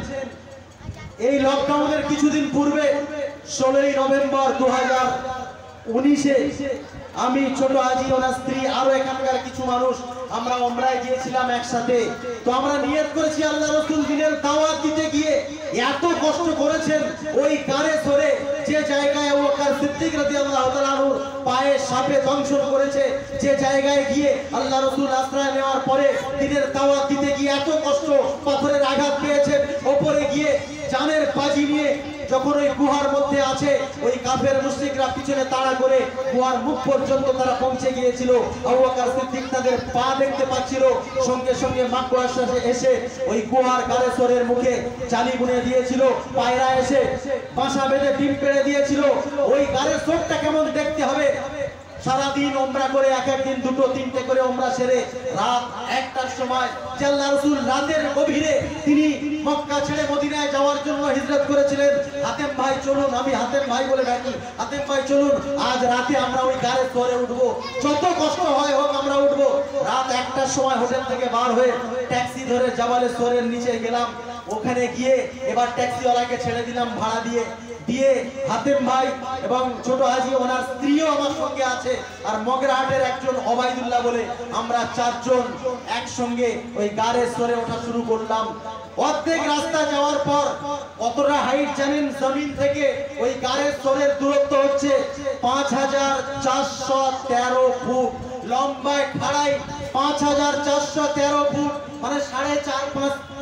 এই লকডাউনের কিছুদিন পূর্বে ষোলোই নভেম্বর দু হাজার উনিশে আমি ছোট হাজী, ওনার স্ত্রী, আরো এখানকার কিছু মানুষ আমরা ওমরায় গিয়েছিলাম একসাথে। তো আমরা নিয়ত করেছি আল্লাহ রাসূল দ্বীনের দাওয়াত দিতে গিয়ে এত কষ্ট করেছেন ওই গারে সরে, যে জায়গায় আবু বকর সিদ্দিক রাদিয়াল্লাহু তাআলা আনহু পায়ে সাপে দংশন করেছে, যে জায়গায় গিয়ে আল্লাহ রাসূল আশ্রয় নেওয়ার পরে দ্বীনের দাওয়াত দিতে গিয়ে এত কষ্ট, পাথরের আঘাত পেয়েছেন, ওপরে গিয়ে জানের বাজি নিয়ে যখন ওই গুহার মধ্যে আছে, ওই কাফের মুশরিকরা পিছনে তাড়া করে গুহার মুখ পর্যন্ত তারা পৌঁছে গিয়েছিল। আবু বকর সিদ্দিক তাদের পা দেখতে পাচ্ছিল, সঙ্গে সঙ্গে মাকড় এসে ওই গুহার গারেশ্বরের মুখে জালি বুনে দিয়েছিল, পায়রা এসে বাসা বেঁধে ডিম পেড়ে দিয়েছিল। ওই গারেশ্বরটা কেমন দেখতে হবে, সারাদিন ওমরা করে এক একদিন দুটো তিনটে করে ওমরা সেরে রাত একটার সময় আল্লাহ রাসূল রাতের গভীরে তিনি মক্কা ছেড়ে মদিনায় যাওয়ার জন্য হিজরত করেছিলেন। হাতেম ভাই চলুন, আমি হাতেম ভাই বলে ডাকি, হাতেম ভাই চলুন আজ রাতে আমরা ওই গাড়ে চড়ে উঠবো, যত কষ্ট হয় হোক আমরা উঠবো। রাত একটার সময় হোটেল থেকে বার হয়ে ট্যাক্সি ধরে জাবালে সোরের নিচে গেলাম। ওখানে গিয়ে এবার ট্যাক্সিওয়ালাকে ছেড়ে দিলাম ভাড়া দিয়ে দিয়ে হাতেম ভাই এবং ছোট হাজী ওনার স্ত্রীও আমার সঙ্গে আছে, আর মগরাহাটের একজন ওবাইদুল্লাহ বলে আমরা চারজন একসঙ্গে ওই গাড়ে সরে ওঠা শুরু করলাম। অর্ধেক রাস্তা যাওয়ার পর কতটা হাইট জানেন? জমিন থেকে ওই গাড়ের সরের দূরত্ব হচ্ছে পাঁচ হাজার চারশো তেরো ফুট, লম্বায় খাড়াই পাঁচ হাজার চারশো তেরো ফুট, মানে সাড়ে চার পাঁচ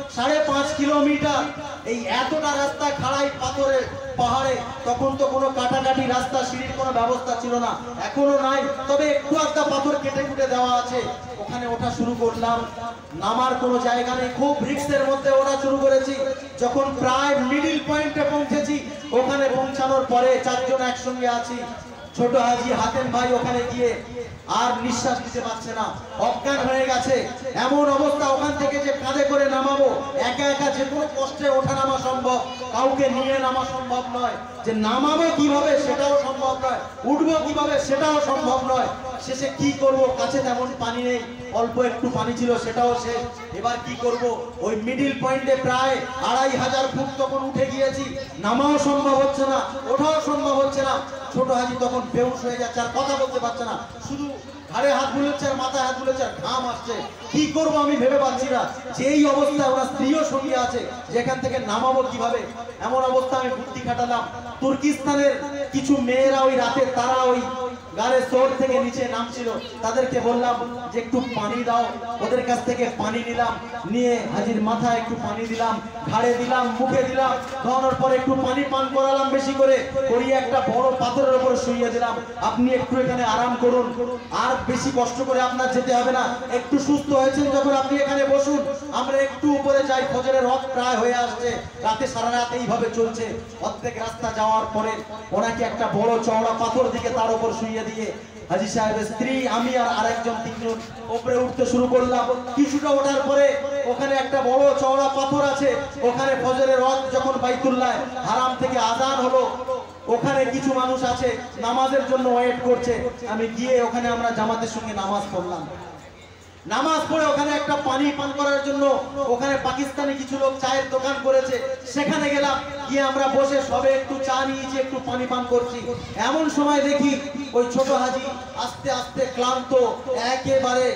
সাড়ে পাঁচ কিলোমিটার এই এতটা রাস্তা খাড়াই পাথরে পাহাড়ে। তখন তো কোনো কাটাকাটি রাস্তা সিঁড়ির কোনো ব্যবস্থা ছিল না, এখনো নাই, তবে একটু একটা পাথর কেটে কুটে দেওয়া আছে। ওখানে ওঠা শুরু করলাম, নামার কোনো জায়গা নেই, খুব রিস্কের মধ্যে ওঠা শুরু করেছি। যখন প্রায় মিডিল পয়েন্টে পৌঁছেছি, ওখানে পৌঁছানোর পরে চারজন একসঙ্গে আছি। ছোট হাজি হাতেম ভাই ওখানে গিয়ে আর নিঃশ্বাস নিতে পারছে না, অজ্ঞান হয়ে গেছে। এমন অবস্থা, ওখান থেকে যে কাঁধে করে নামাবো, একা একা যে কোনো কষ্টে ওঠা নামা সম্ভব, কাউকে নিয়ে নামা সম্ভব নয়। যে নামাবো কিভাবে সেটাও সম্ভব নয়, উঠবো কিভাবে সেটাও সম্ভব নয়। শেষে কি করব, কাছে তেমন পানি নেই, অল্প একটু পানি ছিল সেটাও শেষ। এবার কি করব, ওই মিডিল পয়েন্টে প্রায় আড়াই হাজার ফুট তখন উঠে গিয়েছি, নামাও সম্ভব হচ্ছে না, ওঠাও সম্ভব হচ্ছে না। ছোট হাজি তখন বেহুশ হয়ে যাচ্ছে, আর কথা বলতে পারছে না, শুধু ঘাড়ে হাত বুলেছে আর মাথায় হাত বুলেছে আর ঘাম আসছে। কি করব আমি ভেবে পাচ্ছি না। যে এই অবস্থায় ওরা স্ত্রীও সঙ্গে আছে, যেখান থেকে নামাবো কিভাবে, এমন অবস্থা আমি বুদ্ধি খাটালাম। তুর্কিস্তানের কিছু মেয়েরা ওই রাতে তারা ওই গাড়ে সোর থেকে নিচে নামছিল, তাদেরকে বললাম যে একটু পানি দাও। ওদের কাছ থেকে পানি নিলাম, নিয়ে হাজির মাথায় একটু পানি দিলাম, ঘাড়ে দিলাম, মুখে দিলাম, খাওয়ানোর পরে একটু পানি পান করালাম বেশি করে, করিয়ে একটা বড় পাথরের উপর শুইয়ে দিলাম। আপনি একটু এখানে আরাম করুন, আর বেশি কষ্ট করে আপনার যেতে হবে না, একটু সুস্থ হয়েছেন যখন আপনি এখানে বসুন, আমরা একটু উপরে যাই। ফজরের রথ প্রায় হয়ে আসছে, রাতে সারা রাত এইভাবে চলছে। অর্ধেক রাস্তা যাওয়ার পরে ওনাকে একটা বড় চওড়া পাথর দিকে তার উপর শুইয়ে দিয়ে হাজি সাহেবের স্ত্রী, আমি আর আরেকজন তিনজন উপরে উঠতে শুরু করলাম। কিছুটা ওঠার পরে ওখানে একটা বড় চওড়া পাথর আছে, ওখানে ফজরের রথ যখন বাইতুল্লাহ হারাম থেকে আযান হলো, ওখানে কিছু মানুষ আছে নামাজের জন্য ওয়েট করছে। আমি গিয়ে ওখানে আমরা জামাতের সঙ্গে নামাজ পড়লাম। নামাজ পড়ে ওখানে একটা পানি পান করার জন্য ওখানে পাকিস্তানি কিছু লোক চায়ের দোকান করেছে, সেখানে গেলাম। গিয়ে আমরা বসে সবে একটু চা নিয়েছি, একটু পানি পান করছি। এমন সময় দেখি ওই ছোট হাজি আস্তে আস্তে ক্লান্ত, একেবারে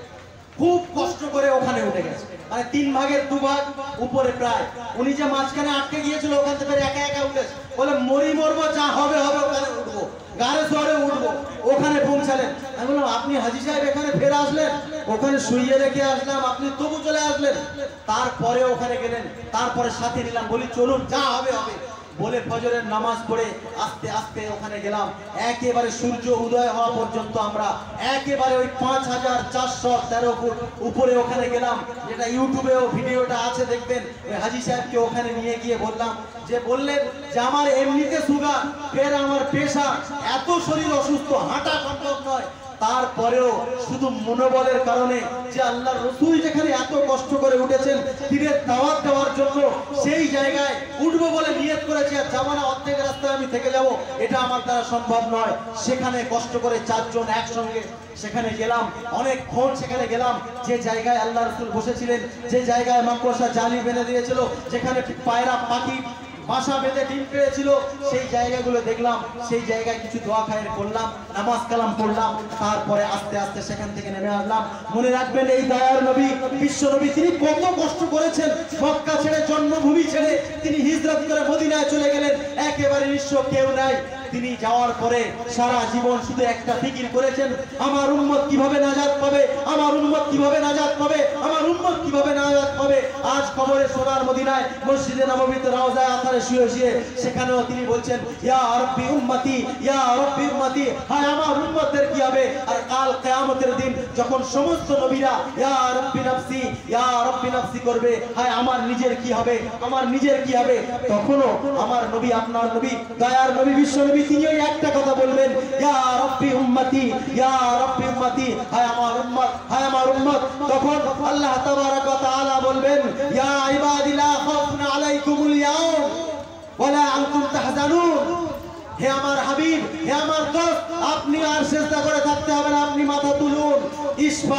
খুব কষ্ট করে ওখানে উঠে গেছে, মানে তিন ভাগের দু ভাগ উপরে প্রায়। উনি যে মাঝখানে আটকে গিয়েছিল, ওখান থেকে একা একা উঠেছে, বলে মরি মরবো, যা হবে হবে, ওখানে উঠবো, গাড়ে শহরে উঠবো। ওখানে পৌঁছালেন, আমি বললাম আপনি হাজি সাহেব এখানে ফেরে আসলেন, ওখানে শুইয়ে রেখে আসলাম, আপনি তবু চলে আসলেন। তারপরে ওখানে গেলেন, তারপরে সাথে নিলাম, বলি চলুন, যা হবে হবে বলে ফজরের নামাজ পড়ে আস্তে আস্তে ওখানে গেলাম। একেবারে সূর্য উদয় হওয়া পর্যন্ত আমরা একেবারে ওই পাঁচ হাজার চারশো তেরো ফুট উপরে ওখানে গেলাম, যেটা ইউটিউবেও ভিডিওটা আছে দেখবেন। ওই হাজি সাহেবকে ওখানে নিয়ে গিয়ে বললাম, যে বললেন যে আমার এমনিতে সুগার, ফের আমার পেশা, এত শরীর অসুস্থ, হাঁটা সম্ভব নয়, তারপরেও শুধু মনোবলের কারণে যে আল্লাহর রাসূল যেখানে এত কষ্ট করে উঠেছেন পীরের দাওয়াত দেওয়ার জন্য, সেই জায়গায় উঠবো বলে নিয়ত করেছি, আর যাবো না, অর্ধেক রাস্তায় আমি থেকে যাব, এটা আমার দ্বারা সম্ভব নয়। সেখানে কষ্ট করে চারজন একসঙ্গে সেখানে গেলাম, অনেকক্ষণ সেখানে গেলাম। যে জায়গায় আল্লাহ রাসূল বসেছিলেন, যে জায়গায় মাকড়সা জালি বেঁধে দিয়েছিল, যেখানে পায়রা পাখি বাসা বেঁধে ডিম পেয়েছিল, সেই জায়গাগুলো দেখলাম। সেই জায়গায় কিছু দোয়া খায়ের করলাম, নামাজ কালাম পড়লাম, তারপরে আস্তে আস্তে সেখান থেকে নেমে আসলাম। মনে রাখবেন, এই দয়ার নবী, বিশ্ব নবী, তিনি কত কষ্ট করেছেন। মক্কা ছেড়ে, জন্মভূমি ছেড়ে তিনি হিজরত করে মদিনায় চলে গেলেন, একেবারে নিঃস্ব, কেউ নাই। তিনি যাওয়ার পরে সারা জীবন শুধু একটা ফিকির করেছেন, আমার উম্মত কিভাবে নাজাত পাবে, আমার উম্মত কিভাবে নাজাত পাবে, আমার উম্মত কিভাবে নাজাত পাবে। আজ কবরে সোনার মদিনায় মসজিদে নববীতে রওজায়ে আথারে শুয়ে শুয়ে সেখানেও তিনি বলছেন, ইয়া রাব্বি উম্মতি, ইয়া রাব্বি উম্মতি, হায় আমার উম্মতের কি হবে। আর কাল কিয়ামতের দিন যখন সমস্ত নবীরা ইয়া রাব্বি নাফসি, ইয়া রাব্বি নাফসি করবে, হায় আমার নিজের কি হবে, আমার নিজের কি হবে, তখনও আমার নবী, আপনার নবী, দয়ার নবী, বিশ্ব নবী, তিনি ওই একটা কথা বলবেন, ইয়া রাব্বি উম্মতি, ইয়া রাব্বি উম্মতি, হায় আমার উম্মত, হায় আমার উম্মত। তখন আল্লাহ তাবারাক ওয়া তাআলা বলবেন, ইয়া ইবাদি লা খাউফুন আলাইকুমুল ইয়াউম ওয়া লা আনতুম তাহজানুন। হে আমার হাবিব, হে আমার দোস্ত, আপনি আর সিজদা করে থাকতে হবে না, আপনি মাথা তুলুন, ইশফা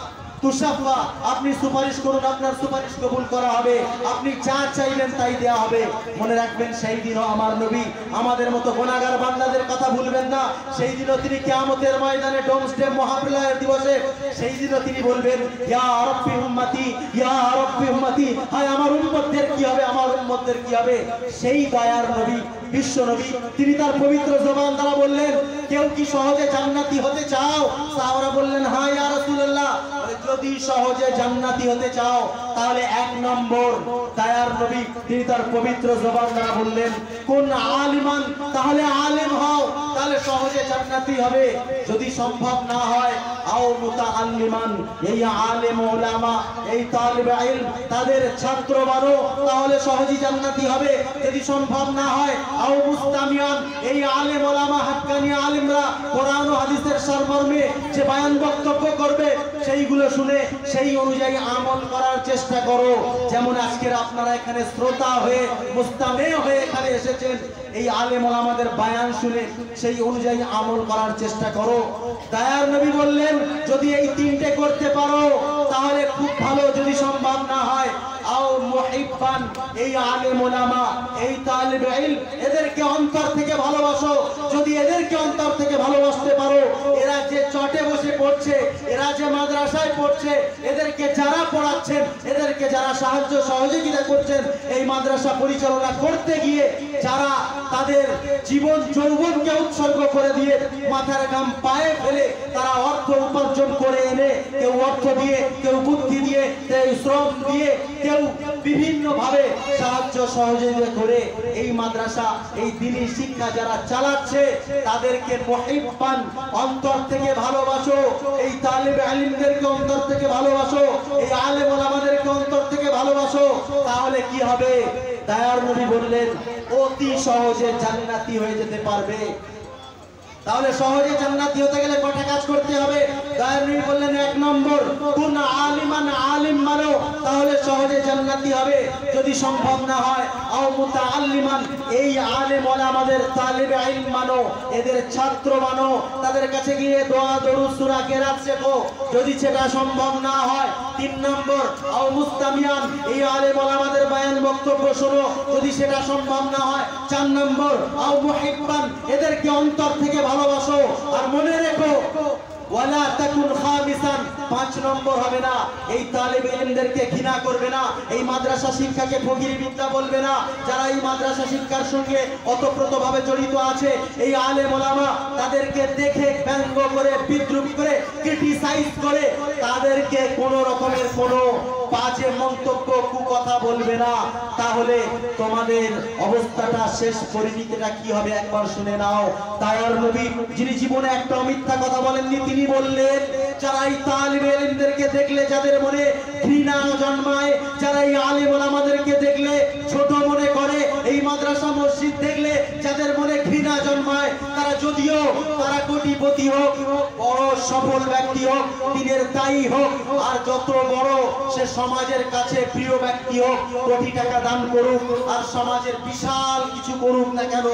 তুশাফা, আপনি সুপারিশ করুন, আপনার সুপারিশ কবুল করা হবে, আপনি যা চাইবেন তাই দেয়া হবে। মনে রাখবেন, সেই দিনও আমার নবী আমাদের মতো গুনাহগার বান্দাদের কথা ভুলবেন না। সেই দিনও তিনি কিয়ামতের ময়দানে, ডোমসডে মহাপ্রলয়ের দিবসে, সেই দিনও তিনি বলবেন, ইয়া রাব্বি উম্মতি, ইয়া রাব্বি উম্মতি, হায় আমার উম্মতদের কি হবে, আমার উম্মতদের কি হবে। সেই দয়ার নবী, বিশ্ব নবী, তিনি তার পবিত্র জবান দ্বারা বললেন, কেউ কি সহজে জান্নাতি হতে চাও? সাহাবারা বললেন, হ্যাঁ ইয়া রাসূলুল্লাহ। যদি সহজে জান্নাতি হতে চাও তাহলে এক নম্বর দয়ার নবী তিনি তার পবিত্র জবান দ্বারা বললেন কোন আলিমান, তাহলে আলেম হও, তাহলে সহজে জান্নাতি হবে। যদি সম্ভব না হয় আও মুতাআল্লিমান, এই আলেম ওলামা এই তালিবে ইলম তাদের ছাত্র বানো, তাহলে সহজেই জান্নাতি হবে। যদি সম্ভব না হয় আও মুস্তামিয়ান, এই আলেম ওলামা হাক্কানি আলেমরা কোরআন ও হাদিসের সারমর্মে যে বয়ান বক্তব্য করবে সেইগুলো শুনে সেই অনুযায়ী আমল করার চেষ্টা করো। যেমন আজকের আপনারা এখানে শ্রোতা হয়ে মুস্তামি হয়ে এখানে এসেছেন, এই আলেম ওলামাদের বয়ান শুনে সেই অনুযায়ী আমল করার চেষ্টা করো। দয়ার নবী বললেন যদি এই তিনটে করতে পারো তাহলে খুব ভালো। যদি সম্ভব না হয় আও মুহিব্বান, এই আলেম ওলামা এই তালিবে ইলম এদেরকে অন্তর থেকে ভালোবাসো। যদি এদেরকে অন্তর থেকে ভালোবাসতে পারো, এরা যে চটে বসে পড়ছে, এরা যে মাদ্রাসায় পড়ছে, এদেরকে যারা পড়াচ্ছেন, এদেরকে যারা সাহায্য সহযোগিতা করছেন এই মাদ্রাসা পরিচালনা করতে গিয়ে, যারা তাদের জীবন যৌবনকে উৎসর্গ করে দিয়ে মাথার ঘাম পায়ে ফেলে তারা অর্থ উপার্জন করে এনে, কেউ অর্থ দিয়ে, কেউ বুদ্ধি দিয়ে, কেউ শ্রম দিয়ে, কেউ বিভিন্ন ভাবে সাহায্য সহযোগিতা করে এই মাদ্রাসা এই দ্বীনি শিক্ষা যারা চালাচ্ছে তাদেরকে মুহিব্বান, অন্তর থেকে ভালোবাসো। এই তালিবে ইলমদেরকে অন্তর থেকে ভালোবাসো, এই আলেম ওলামাদেরকে অন্তর থেকে ভালোবাসো। তাহলে কি হবে? দয়ার নবী বললেন অতি সহজে জান্নাতি হয়ে যেতে পারবে। তাহলে সহজে জান্নাতি হতে গেলে কয়টা কাজ করতে হবে? দয়ার নবী বললেন এক নম্বর কোন আলিমান, আলিম মানো, তাহলে সহজে জান্নাতি হবে। যদি সম্ভব না হয় আও মুতাআল্লিমান, এই আলেম ওলামাদের তালিবে ইলম মানো, এদের ছাত্র মানো, তাদের কাছে গিয়ে দোয়া দরুদ সূরা কেরাত শেখো। যদি সেটা সম্ভব না হয় তিন নম্বর আও মুস্তামিয়ান, এই আলেম ওলামাদের বয়ান বক্তব্য শোনো। যদি সেটা সম্ভব না হয় চার নম্বর আও মুহিব্বান, এদেরকে অন্তর থেকে ভালোবাসো। আর মনে রেখো ওয়ালা তাকুন খামিসান, পাঁচ নম্বর হবে না এই তালিবে ইলমদেরকে ঘৃণা করবে না, এই মাদ্রাসা শিক্ষাকে ফকিরি বিদ্যা বলবে না। যারা এই মাদ্রাসা শিক্ষার সঙ্গে ওতপ্রোতভাবে জড়িত আছে এই আলেম ওলামা তাদেরকে দেখে ব্যঙ্গ করে, বিদ্রুপ করে, ক্রিটিসাইজ করে তাদেরকে কোনো রকমের কোনো বাজে মন্তব্য কুকথা বলবে না। তাহলে তোমাদের অবস্থাটা শেষ পরিণতিটা কি হবে একবার শুনে নাও। দয়ার নবী যিনি জীবনে একটা মিথ্যা কথা বলেননি, তিনি বললেন যারা এই তালিবে ইলমদেরকে দেখলে যাদের মনে ঘৃণা জন্মায়, যারা এই আলেম ওলামাদেরকে দেখলে ছোট মনে করে, এই মাদ্রাসা মসজিদ দেখলে যাদের মনে ঘৃণা জন্মায়, তারা যদিও তারা কোটিপতি হোক, বড় সফল ব্যক্তি হোক, দিনের দায়ী হোক, আর যত বড় সে সমাজের কাছে প্রিয় ব্যক্তি হোক, কোটি টাকা দান করুক আর সমাজের বিশাল কিছু করুক না কেন,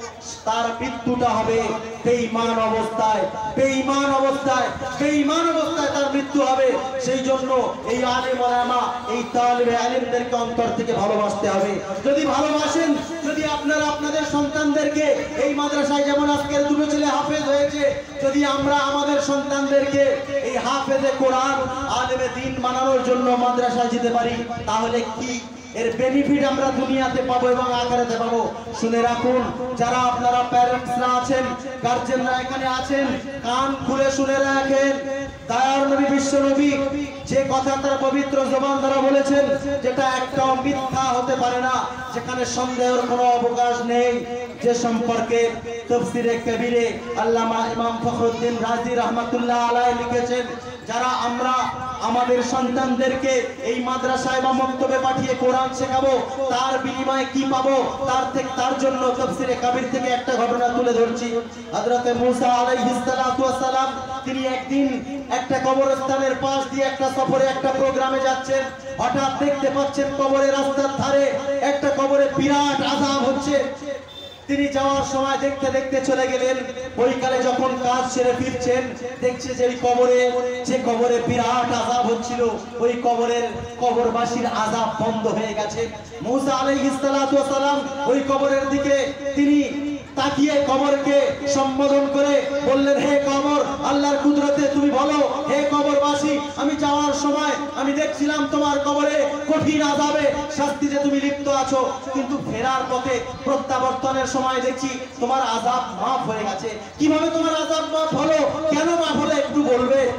তার মৃত্যুটা হবে বেঈমান অবস্থায়। বেঈমান অবস্থায় বেঈমান অবস্থায় তার মৃত্যু হবে। সেই জন্য এই আলেম ওলামা এই তালিবে ইলমদেরকে অন্তর থেকে ভালোবাসতে হবে। যদি ভালোবাসেন, যদি আপনারা আপনাদের সন্তানদেরকে এই মাদ্রাসায় যেমন আজকের দুটো ছেলে হাফেজ হয়েছে, যদি আমরা আমাদের সন্তানদেরকে এই হাফেজে কোরআন আলেমে দ্বীন বানানোর জন্য মাদ্রাসায় যেতে পারি, তাহলে কি এর বেনিফিট আমরা দুনিয়াতে পাবো এবং আখিরাতে পাবো। শুনে রাখুন, যারা আপনারা প্যারেন্টসরা আছেন, গার্জেনরা এখানে আছেন, কান খুলে শুনে রাখেন। দয়ার নবী বিশ্ব নবী যে কথা তার পবিত্র জবান দ্বারা বলেছেন, যেটা একটাও মিথ্যা হতে পারে না, যেখানে সন্দেহের কোনো অবকাশ নেই, যে সম্পর্কে তাফসীরে কবিরে আল্লামা ইমাম ফখরুদ্দিন রাজি রাহমাতুল্লাহ আলাইহি লিখেছেন, যারা আমরা আমাদের সন্তানদেরকে এই মাদ্রাসায় বা মক্তবে পাঠিয়ে কোরআন শেখাবো, তার বিনিময়ে কি পাবো, তার থেকে তার জন্য তাফসীরে কবির থেকে একটা ঘটনা তুলে ধরছি। হযরতে মূসা আলাইহিস সালাতু ওয়াস সালাম তিনি একদিন একটা কবরস্থানের পাশ দিয়ে একটা সফরে একটা প্রোগ্রামে যাচ্ছেন। হঠাৎ দেখতে পাচ্ছেন কবরের রাস্তার ধারে একটা কবরে বিরাট আযাব হচ্ছে। তিনি যাওয়ার সময় দেখতে দেখতে চলে গেলেন। ওইকালে যখন কাজ সেরে ফিরছেন, দেখছে যে ওই কবরে যে কবরে বিরাট আযাব হচ্ছিল, ওই কবরের কবরবাসীর আযাব বন্ধ হয়ে গেছে। মূসা আলাইহিস সালাতু ওয়াস সালাম ওই কবরের দিকে তিনি তাকিয়ে কবরকে সম্বোধন করে বললেন, হে কবর, আল্লাহর কুদরতে তুমি বলো, হে কবরবাসী, আমি যাওয়ার সময় আমি দেখছিলাম তোমার কবরে কঠিন আযাবে শাস্তিতে তুমি লিপ্ত আছো, কিন্তু ফেরার পথে প্রত্যাবর্তনের সময় দেখছি তোমার আযাব মাফ হয়ে গেছে। কিভাবে তোমার আযাব মাফ হলো, কেন মাফ হলো একটু বলবে? তা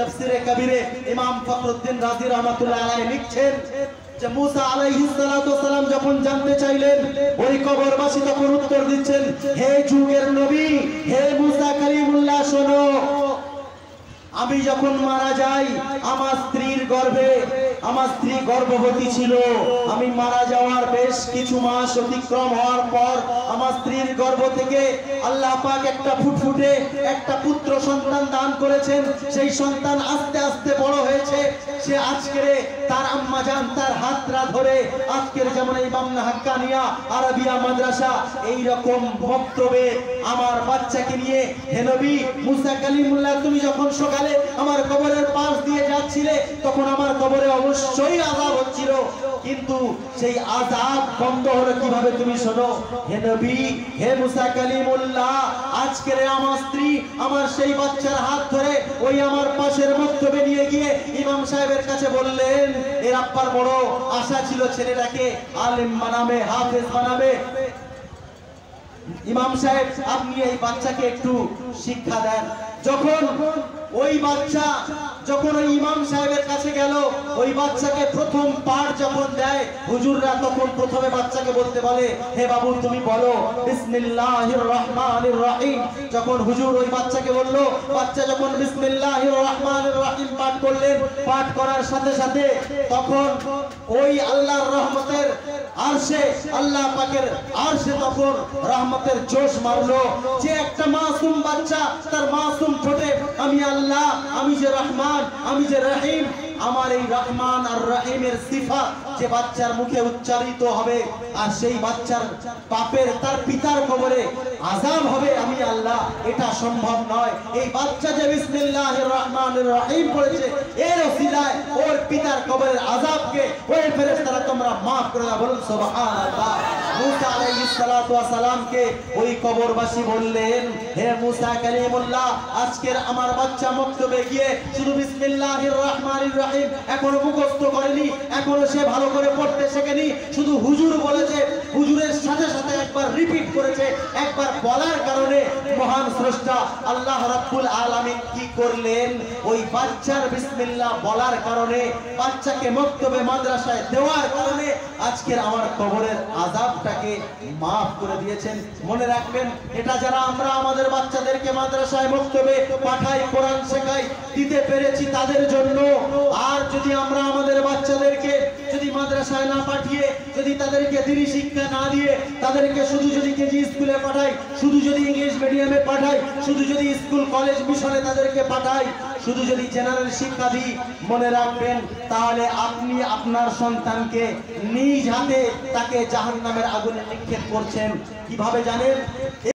তাফসীরে কবিরে ইমাম ফখরুদ্দিন রাজি রহমাতুল্লাহ আলাইহি লিখছেন যে মুসা আলাইহিস সালাতু ওয়াস সালাম যখন জানতে চাইলেন ওই কবরবাসী তখন উত্তর দিচ্ছেন, হে যুগের নবী, হে মুসা কালিমুল্লাহ শোনো, আমি যখন মারা যাই আমার স্ত্রীর গর্ভে আমার স্ত্রী গর্ভবতী ছিল, আমি মারা যাওয়ার বেশ কিছু মাস অতিক্রম হওয়ার পর আমার স্ত্রীর গর্ভ থেকে আল্লাহ পাক একটা ফুটফুটে একটা পুত্র সন্তান দান করেছেন। সেই সন্তান আস্তে আস্তে বড় হয়েছে, সে আজকের তার আম্মা জান তার হাতরা ধরে আজকের যেমন এই বামনা হাক্কানিয়া আরবিয়া মাদ্রাসা এই রকম বক্তব্যে আমার বাচ্চাকে নিয়ে, হে নবী মুসা কালিমুল্লাহ তুমি যখন সকালে আমার কবরের পাশ দিয়ে যাচ্ছিলে তখন আমার কবরে অবশ্যই আযাব হচ্ছিল, কিন্তু সেই আযাব বন্ধ হলো কিভাবে তুমি শোনো। হে নবী, হে মুসা কালিমুল্লাহ, আজকের আমার স্ত্রী আমার সেই বাচ্চার হাত ধরে ওই আমার পাশের বক্তব্যে নিয়ে গিয়ে ইমাম সাহেবের কাছে বললেন, এর আব্বার বড় আশা ছিল ছেলেটাকে আলেম বানাবে, হাফেজ বানাবে। ইমাম সাহেব আপনি এই বাচ্চাকে একটু শিক্ষা দেন। যখন ওই বাচ্চা যখন ওই ইমাম সাহেবের কাছে গেল, ওই বাচ্চাকে প্রথম পাঠ যখন দেয় হুজুররা তখন প্রথমে বাচ্চাকে বলতে বলে, হে বাবু তুমি বলো বিসমিল্লাহির রহমানির রহিম। যখন হুজুর ওই বাচ্চাকে বলল, বাচ্চা যখন বিসমিল্লাহির রহমানির রহিম পাঠ করলেন, পাঠ করার সাথে সাথে তখন ওই আল্লাহর রহমতের আরশে আল্লাহ পাকের আরশে তখন রহমতের জোশ মারলো, যে একটা মাসুম বাচ্চা তার মাসুম ঠোঁটে আমি আল্লাহ, আমি যে রহমান, আমি যে রহিম, আমার এই রহমান আর রহিমের সিফাত যে বাচ্চার মুখে উচ্চারিত হবে আর সেই বাচ্চার বাপের তার পিতার কবরে আযাব হবে আমি আল্লাহ, এটা সম্ভব নয়। এই বাচ্চা যে বিসমিল্লাহির রহমানির রহিম পড়েছে এর ওসিলায় ওর পিতার কবরের আযাবকে ওই ফেরেশতারা তোমরা maaf করে দাও, বলুন সুবহানাল্লাহ। মুসা আলাইহিস সালাতু ওয়াস সালামকে ওই কবরবাসী বললেন, হে মুসা কালিমুল্লাহ, আজকের আমার বাচ্চা মক্তবে গিয়ে শুধু বিসমিল্লাহির রহমানির রহিম এখনো মুখস্থ করেনি, এখনো সে ভালো করে পড়তে শেখেনি, শুধু হুজুর বলেছে, হুজুরের সাথে সাথে একবার রিপিট করেছে, একবার বলার কারণে মহান স্রষ্টা আল্লাহ রাব্বুল আলামিন কি করলেন, ওই বাচ্চার বিসমিল্লাহ বলার কারণে, বাচ্চাকে মক্তবে মাদ্রাসায় দেওয়ার কারণে আজকের আমার কবরের আযাবটাকে maaf করে দিয়েছেন। মনে রাখবেন, এটা যারা আমরা আমাদের বাচ্চাদেরকে মাদ্রাসায় মক্তবে পাঠাই, কোরআন শেখাই, দিতে পেরেছি তাদের জন্য। আর যদি আমরা আমাদের বাচ্চাদেরকে যদি মাদ্রাসায় না পাঠিয়ে, যদি তাদেরকে দ্বীনি শিক্ষা না দিয়ে, তাদেরকে শুধু যদি কেজি স্কুলে পাঠাই, শুধু যদি ইংলিশ মিডিয়ামে পাঠাই, শুধু যদি স্কুল কলেজ মিশনে তাদেরকে পাঠাই, শুধু যদি জেনারেল শিক্ষা দিই, মনে রাখবেন তাহলে আপনি আপনার সন্তানকে নিজ হাতে তাকে জাহান্নামের আগুনে নিক্ষেপ করছেন। কিভাবে জানেন?